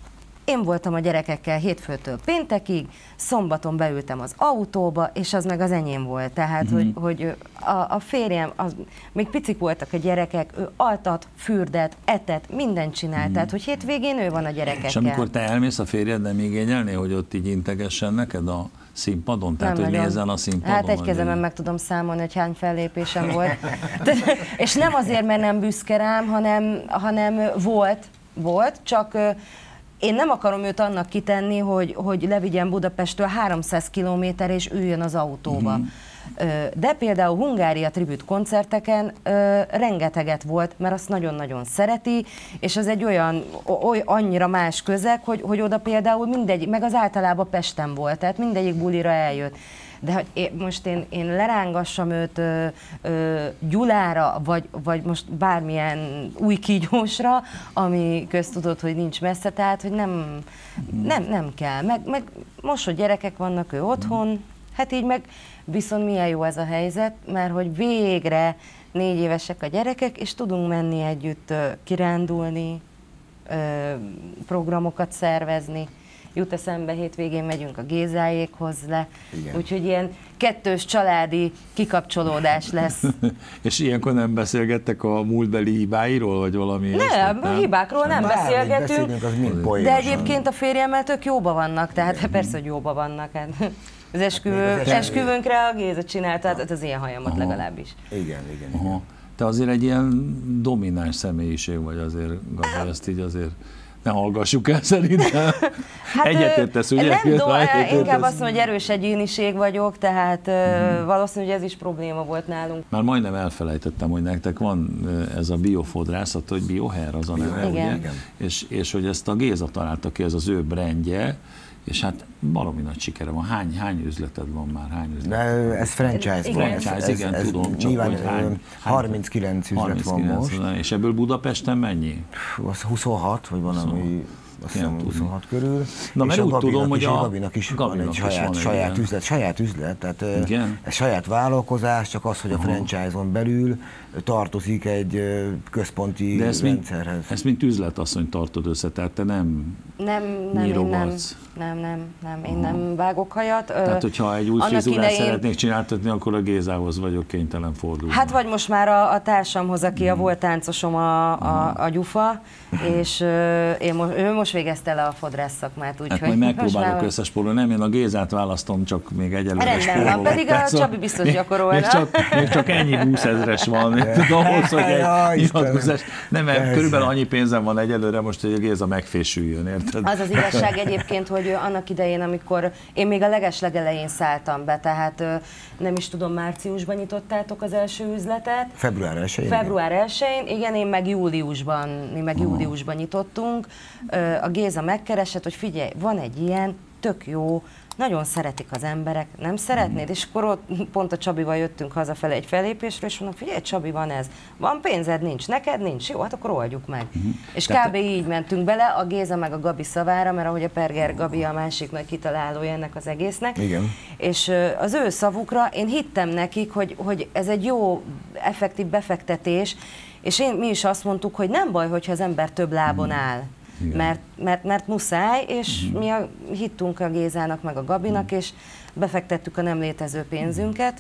én voltam a gyerekekkel hétfőtől péntekig, szombaton beültem az autóba, és az meg az enyém volt. Tehát, mm-hmm. hogy, hogy a, a férjem, az, még picik voltak a gyerekek, ő altat, fürdet, etet, mindent csinált. Mm. Tehát, hogy hétvégén ő van a gyerekekkel. És amikor te elmész, a férjed nem igényelné, hogy ott így integessen neked a színpadon? Tehát, nem hogy nagyon. nézzen a színpadon? Hát egy kezemen meg tudom számolni, hogy hány fellépésem volt. De, és nem azért, mert nem büszke rám, hanem, hanem volt, volt, csak én nem akarom őt annak kitenni, hogy, hogy levigyen Budapesttől háromszáz kilométer és üljön az autóba. Mm-hmm. De például Hungária tribüt koncerteken ö, rengeteget volt, mert azt nagyon-nagyon szereti, és az egy olyan, oly, annyira más közeg, hogy, hogy oda például mindegy, meg az általában Pesten volt, tehát mindegyik bulira eljött. De hogy én, most én, én lerángassam őt ö, ö, Gyulára, vagy, vagy most bármilyen új kígyósra, ami köztudott, hogy nincs messze, tehát hogy nem, nem, nem kell. Meg, meg most, hogy gyerekek vannak, ő otthon, hát így meg viszont milyen jó ez a helyzet, mert hogy végre négy évesek a gyerekek, és tudunk menni együtt ö, kirándulni, ö, programokat szervezni. Jut eszembe, hétvégén megyünk a Gézáékhoz le, úgyhogy ilyen kettős családi kikapcsolódás lesz. És ilyenkor nem beszélgettek a múltbeli hibáiról, vagy valami? Nem, a hibákról nem beszélgetünk, az de egyébként a férjemmel tök jóba vannak, tehát persze, hogy jóba vannak. Hát. Az esküvő, hát esküvőnkre a Géza csinált, tehát az ilyen hajamat Aha. legalábbis. Igen, igen. Aha. igen. Te azért egy ilyen domináns személyiség vagy azért, Gabi, ezt így azért ne hallgassuk el szerintem. Hát, egyetértesz, ugye? Nem, do, inkább azt mondom, hogy erős egyéniség vagyok, tehát hmm. valószínű, hogy ez is probléma volt nálunk. Már majdnem elfelejtettem, hogy nektek van ez a biofodrászat, hogy Biohair az a neve, ugye? Igen. És, és hogy ezt a Géza találta ki, ez az ő brandje, és hát baromi nagy sikere van. Hány, hány üzleted van már? Hány üzleted? De ez franchise igen. van. Franchise, ez, igen, ez, tudom. Csak nyilván hogy hány, harminckilenc üzlet harminckilenc van most. És ebből Budapesten mennyi? Az huszonhat, vagy van, ami azt hiszem huszonhat körül. Na, mert és úgy a tudom, hogy a Gabinak is van egy saját, van saját egy üzlet, saját üzlet, tehát igen. ez saját vállalkozás, csak az, hogy a franchise-on belül tartozik egy központi de ezt rendszerhez. Mint, ezt mint üzletasszony tartod össze, tehát te nem Nem, nem, én nem, nem, nem, nem, én nem vágok hajat. Tehát, hogyha egy új frizurát idején... szeretnék csináltatni, akkor a Gézához vagyok kénytelen fordulni. Hát vagy most már a, a társamhoz, aki hmm. a volt táncosom a, a, a Gyufa, és uh, én most, ő most végezte le a fodrász szakmát, úgyhogy... Hát majd megpróbálok már... összespórolni, nem, én a Gézát választom, csak még egyelőre spórolok. Pedig a Csabi biztos gyakorolna. Még csak, még csak ennyi húszezres van, ahhoz, hogy egy nyilatkozás. Nem, mert körülbelül annyi pénzem van egyelőre most, hogy a Géza megfésüljön, érted? Az az igazság egyébként, hogy annak idején, amikor én még a legeslegelején szálltam be, tehát nem is tudom, márciusban nyitottátok az első üzletet. Február elsején. Február elsején, igen, én meg júliusban, mi meg júliusban nyitottunk. A Géza megkeresett, hogy figyelj, van egy ilyen, tök jó, nagyon szeretik az emberek, nem szeretnéd? És akkor ott pont a Csabival jöttünk hazafele egy fellépésről, és mondom, figyelj, Csabi, van ez, van pénzed, nincs, neked nincs, jó, hát akkor oldjuk meg. Uh-huh. És Tehát... kb. Így mentünk bele, a Géza meg a Gabi szavára, mert ahogy a Perger Gabi a másik nagy kitalálója ennek az egésznek. Igen. És az ő szavukra én hittem nekik, hogy, hogy ez egy jó, effektív befektetés, és én, mi is azt mondtuk, hogy nem baj, hogyha az ember több lábon áll. Mert, mert, mert muszáj, és mm. mi a, hittünk a Gézának, meg a Gabinak, mm. és befektettük a nem létező pénzünket,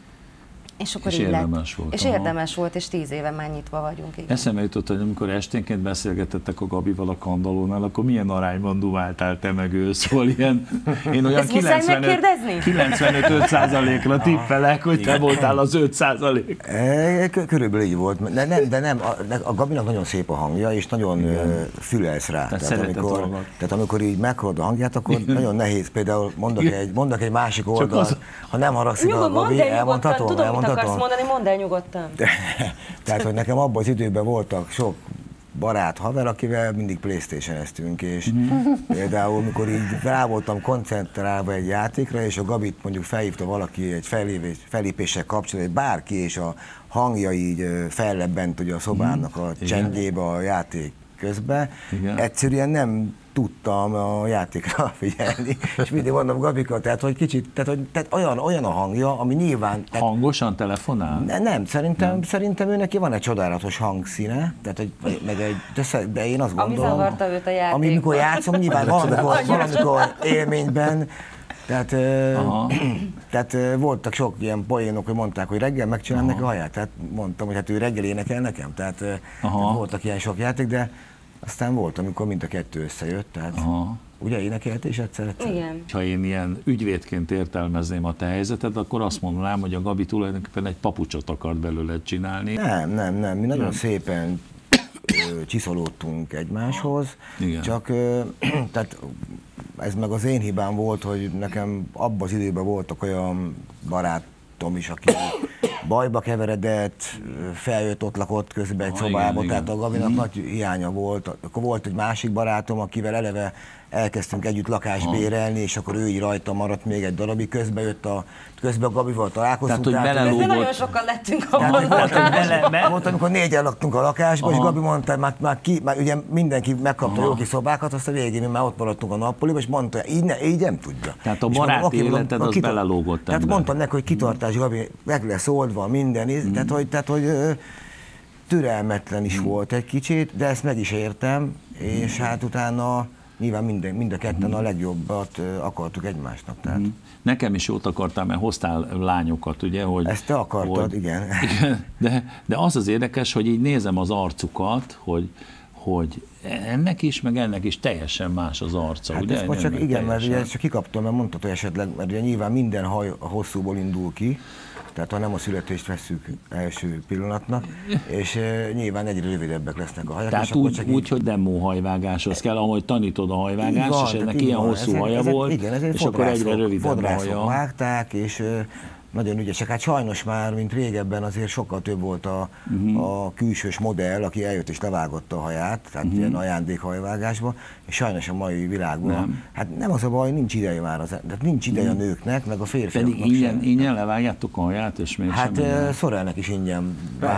és akkor és így érdemes lett. volt. És aha. érdemes volt, és tíz éve már nyitva vagyunk. Igen. Eszembe jutott, hogy amikor esténként beszélgetettek a Gabival a Kandalónál, akkor milyen arányban dumáltál te meg ő, szóval ilyen, én olyan kilencvenöt százalékra tippelek, hogy te voltál az öt százalék. Körülbelül így volt, de nem, de nem a, a Gabinak nagyon szép a hangja, és nagyon igen. fülelsz rá. Tehát, tehát, amikor, tehát amikor így meghallod a hangját, akkor igen. nagyon nehéz. Például mondok egy, mondok egy másik oldalt, ha nem haragszik a Gabi, elmondhatom, elmondhatom. Akarsz mondani, mondd el nyugodtan. Tehát, hogy nekem abban az időben voltak sok barát, haver, akivel mindig PlayStation-eztünk, és mm. például, mikor így rá voltam koncentrálva egy játékra, és a Gabit mondjuk felhívta valaki egy fellépéssel kapcsolatban, bárki, és a hangja így fellebbent ugye a szobának a csendjébe a játék közben. Igen. Egyszerűen nem tudtam a játékra figyelni, és mindig mondom Gabika, tehát hogy kicsit, tehát, hogy, tehát olyan, olyan a hangja, ami nyilván... Tehát, hangosan telefonál? Ne, nem, szerintem, nem. szerintem ő neki van egy csodálatos hangszíne, tehát hogy, meg egy, de, de én azt gondolom... Ami zavarta őt a játékban. Ami mikor játszom, nyilván valamikor, valamikor élményben, tehát, tehát voltak sok ilyen poénok, hogy mondták, hogy reggel megcsinálom neki a haját, tehát mondtam, hogy hát ő reggel énekel nekem, tehát, tehát voltak ilyen sok játék, de aztán volt, amikor mind a kettő összejött, tehát aha. Ugye énekelt és egyszer-egyszer? Igen. Ha én ilyen ügyvédként értelmezném a te helyzetet, akkor azt mondanám, hogy a Gabi tulajdonképpen egy papucsot akart belőled csinálni. Nem, nem, nem, mi nagyon nem. szépen ö, csiszolódtunk egymáshoz, igen. Csak ö, tehát ez meg az én hibám volt, hogy nekem abban az időben voltak olyan barátom is, aki bajba keveredett, feljött, ott lakott közben egy ah, szobába, igen, tehát igen. a Gabinak mm. nagy hiánya volt. Akkor volt egy másik barátom, akivel eleve elkezdtünk együtt lakást bérelni, és akkor ő így rajta maradt még egy darabig, közben jött a, közben a Gabival találkoztunk. Tehát, hogy belelógott. Nagyon sokan lettünk abban a lakásban. Volt, amikor négyen laktunk a lakásban, aha. és Gabi mondta, már, már, ki, már ugye mindenki megkapta jó kis szobákat, aztán végén mi már ott maradtunk a nappaliba, és mondta, így, ne, így nem tudja. Tehát a baráti életed az belelógott. Tehát mondtam neki, hogy kitartás, Gabi, meg lesz oldva minden, mm. tehát, hogy, tehát, hogy türelmetlen is mm. volt egy kicsit, de ezt meg is értem, és mm. hát utána nyilván minden, mind a ketten a legjobbat akartuk egymásnak. Tehát. Nekem is jót akartál, mert hoztál lányokat, ugye? Hogy, ezt te akartad, hogy, igen. igen de, de az az érdekes, hogy így nézem az arcukat, hogy, hogy ennek is, meg ennek is teljesen más az arca, hát ugye? Most csak igen, teljesen. Mert ugye csak kikaptam, mert mondtad, hogy esetleg, mert ugye nyilván minden haj a hosszúból indul ki, tehát ha nem a születést vesszük első pillanatnak, és e, nyilván egyre rövidebbek lesznek a hajak. Tehát úgy, csak úgy így... hogy demo hajvágáshoz kell, ahogy tanítod a hajvágást, van, és ennek ilyen van. hosszú ezek, haja ezek, volt, igen, ezek és akkor egyre rövidebb a haja. Vágták, és e, nagyon ügyesek. Hát sajnos már, mint régebben, azért sokkal több volt a, uh-huh. a külsős modell, aki eljött és levágotta a haját, tehát uh-huh. ilyen ajándékhajvágásba, és sajnos a mai világban, nem. hát nem az a baj, nincs ideje már, az, tehát nincs ideje uh-huh. a nőknek, meg a férfiaknak. Pedig ingyen, ingyen levágjátok a haját, és még hát Sorelnek is ingyen.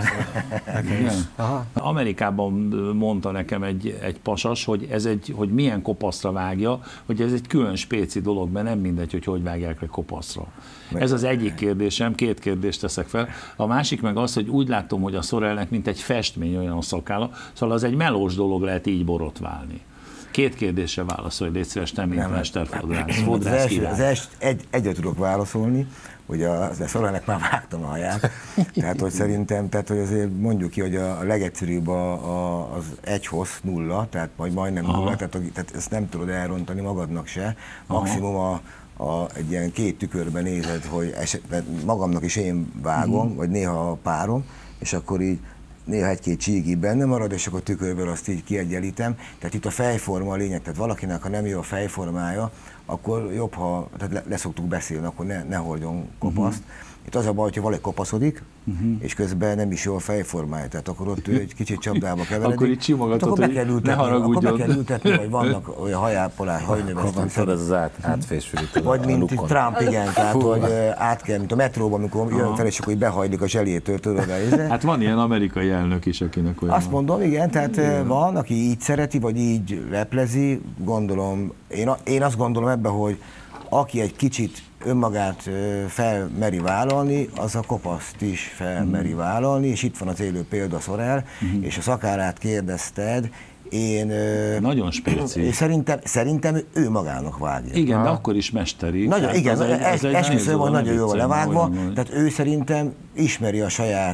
Amerikában mondta nekem egy, egy pasas, hogy ez egy, hogy milyen kopaszra vágja, hogy ez egy külön spéci dolog, mert nem mindegy, hogy hogy vágják le kopaszra. Ez az egyik kérdésem, két kérdést teszek fel. A másik meg az, hogy úgy látom, hogy a Sorelnek mint egy festmény olyan a szakálla, szóval az egy melós dolog lehet így borotválni. Két kérdésre válaszolj, légy szíves, te mint mesterfodrász. Az, első, az első, egy, egyre tudok válaszolni, hogy a, a Sorelnek már vágtam a haját. Tehát, hogy szerintem, tehát, hogy azért mondjuk ki, hogy a legegyszerűbb a, a, az egy hossz nulla, tehát majd majdnem aha. nulla, tehát, tehát ezt nem tudod elrontani magadnak se. Maximum a A, egy ilyen két tükörben nézed, hogy eset, magamnak is én vágom, uh-huh. vagy néha a párom, és akkor így néha egy-két csígi benne marad, és akkor tükörből azt így kiegyenlítem. Tehát itt a fejforma a lényeg, tehát valakinek, ha nem jó a fejformája, akkor jobb, ha tehát le, leszoktuk beszélni, akkor ne, ne hordjon kopaszt. Uh-huh. Itt az a baj, hogyha valaki kopaszodik, uh-huh. és közben nem is jó a fejformája, tehát akkor ott ő egy kicsit csapdába keveredik. Akkor itt simogatott, hát, hogy ültetni, ne haragudjon. Akkor be kell ültetni, vagy vannak olyan hajápolás, hajnövesztő. Ez az át, átfésülítő. Vagy mint itt Trump, igen, tehát hogy át kell, mint a metróban, amikor jön fel, és akkor behajlik a zselétől, tudod. Hát van ilyen amerikai elnök is, akinek olyan. Azt mondom, igen, tehát igen. van, aki így szereti, vagy így leplezi, gondolom, én, én azt gondolom ebben, hogy aki egy kicsit önmagát felmeri vállalni, az a kopaszt is felmeri vállalni, és itt van az élő példa Sorel, uh-huh. és a szakálát kérdezted, én... Nagyon spéci. Én szerintem, szerintem ő magának vágja. Igen, ha. de akkor is mesteri. Nagyon, igen, az egy, ez esküszöm, hogy nagyon jól levágva, olyan, tehát ő szerintem ismeri a saját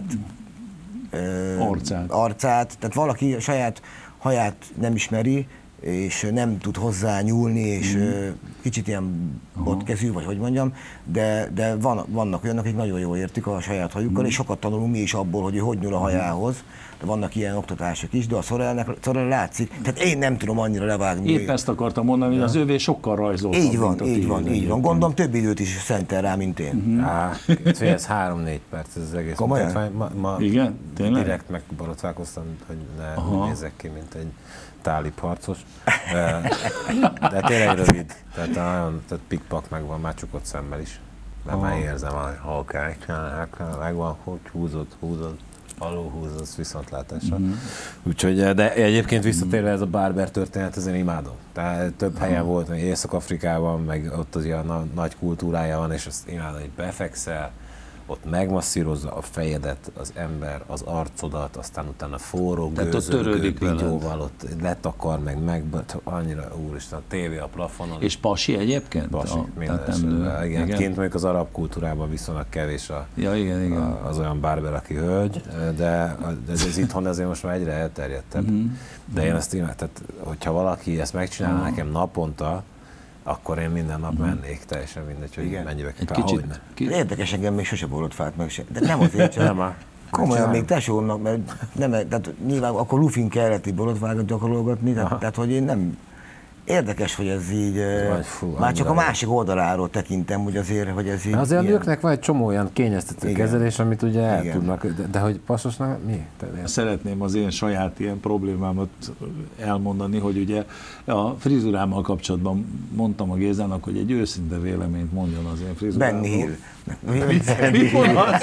arcát. arcát, tehát valaki a saját haját nem ismeri, és nem tud hozzá nyúlni, és mm. kicsit ilyen botkezű, vagy hogy mondjam, de, de van, vannak olyanok, akik nagyon jól értik a saját hajukkal, mm. és sokat tanulunk mi is abból, hogy hogy nyúl a hajához, de vannak ilyen oktatások is, de a Sorelnek, Sorel látszik, tehát én nem tudom annyira levágni. Épp ezt akartam mondani, hogy az övé sokkal rajzoltabb. Így van, így van, így van. Gondolom több időt is szentel rá, mint én. Mm-hmm. Á, ez három-négy perc ez az egész. Komolyan? Ma, ma igen, tényleg? Direkt megborotválkoztam, hogy ne úgy nézek ki, mint egy tálib harcos, de, de tényleg rövid, tehát nagyon, tehát pikpak megvan, már csukott szemmel is, de már érzem, hogy oké, megvan, hogy húzod, húzod. Alóhúz, az viszontlátásra. Mm-hmm. Úgyhogy, de egyébként visszatérve ez a Barber történet, ezen imádom. Tehát több helyen mm-hmm. volt, Észak-Afrikában, meg ott az ilyen na, nagy kultúrája van, és azt imádom, hogy befekszel, ott megmasszírozza a fejedet, az ember, az arcodat, aztán utána forró gőzölgő pigyóval, ott letakar, meg meg, annyira, úristen, a tévé a plafonon. És pasi egyébként? Pasi, minden esetben. Igen, igen. Kint mondjuk az arab kultúrában viszonylag kevés a, ja, igen, igen. A, az olyan barber, aki hölgy, de, de ez itthon ezért most már egyre elterjedtebb. Mm-hmm. De én azt imádom, tehát hogyha valaki ezt megcsinálna uh-huh. nekem naponta, akkor én minden nap mennék, teljesen mindegy, hogy igen. mennyibe kell. Kicsit, kicsit. Érdekes, engem még sose borotvállt meg se. De nem azért csak. Nem komolyan még tesómnak, mert nem, tehát nyilván akkor lufin kellett így borotvágat gyakorolgatni, tehát, tehát hogy én nem... Érdekes, hogy ez így, Vagy, fú, már csak a másik oldaláról tekintem, hogy azért, hogy ez így... Azért ilyen... a nőknek van egy csomó olyan kényeztető igen. kezelés, amit ugye el igen. tudnak, de, de hogy passzosnak mi? Szeretném az én saját ilyen problémámat elmondani, hogy ugye a frizurámmal kapcsolatban mondtam a Gézának, hogy egy őszinte véleményt mondjon az én frizurámról. Benny Hill. Mi van az?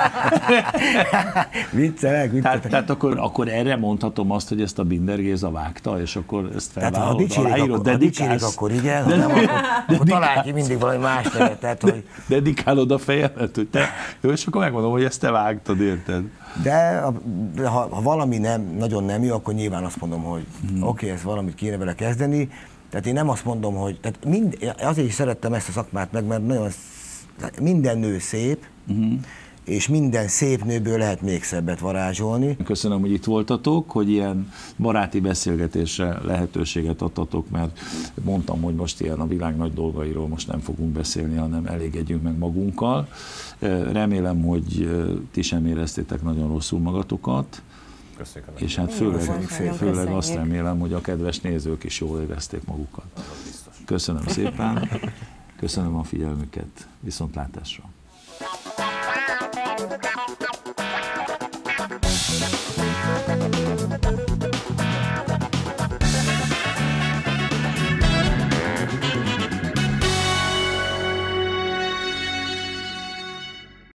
Viccelek, viccelek. Tehát, tehát akkor, akkor erre mondhatom azt, hogy ezt a Binder Géza vágta, és akkor ezt felvállalod, aláírod, dedikálsz. Akkor igen, de nem, akkor, akkor találj ki mindig valami más nevet. Tehát, hogy... Dedikálod a fejemet, hogy te, jó, és akkor megmondom, hogy ezt te vágtad, érted? De ha, ha valami nem, nagyon nem jó, akkor nyilván azt mondom, hogy hmm. oké, okay, ezt valamit kéne vele kezdeni. Tehát én nem azt mondom, hogy... Tehát mind, azért is szerettem ezt a szakmát meg, mert nagyon minden nő szép, uh-huh. és minden szép nőből lehet még szebbet varázsolni. Köszönöm, hogy itt voltatok, hogy ilyen baráti beszélgetésre lehetőséget adtatok, mert mondtam, hogy most ilyen a világ nagy dolgairól most nem fogunk beszélni, hanem elégedjünk meg magunkkal. Remélem, hogy ti sem éreztétek nagyon rosszul magatokat. Köszönjük, és hát főleg, főleg azt remélem, hogy a kedves nézők is jól érezték magukat. Köszönöm szépen, köszönöm a figyelmüket, viszontlátásra!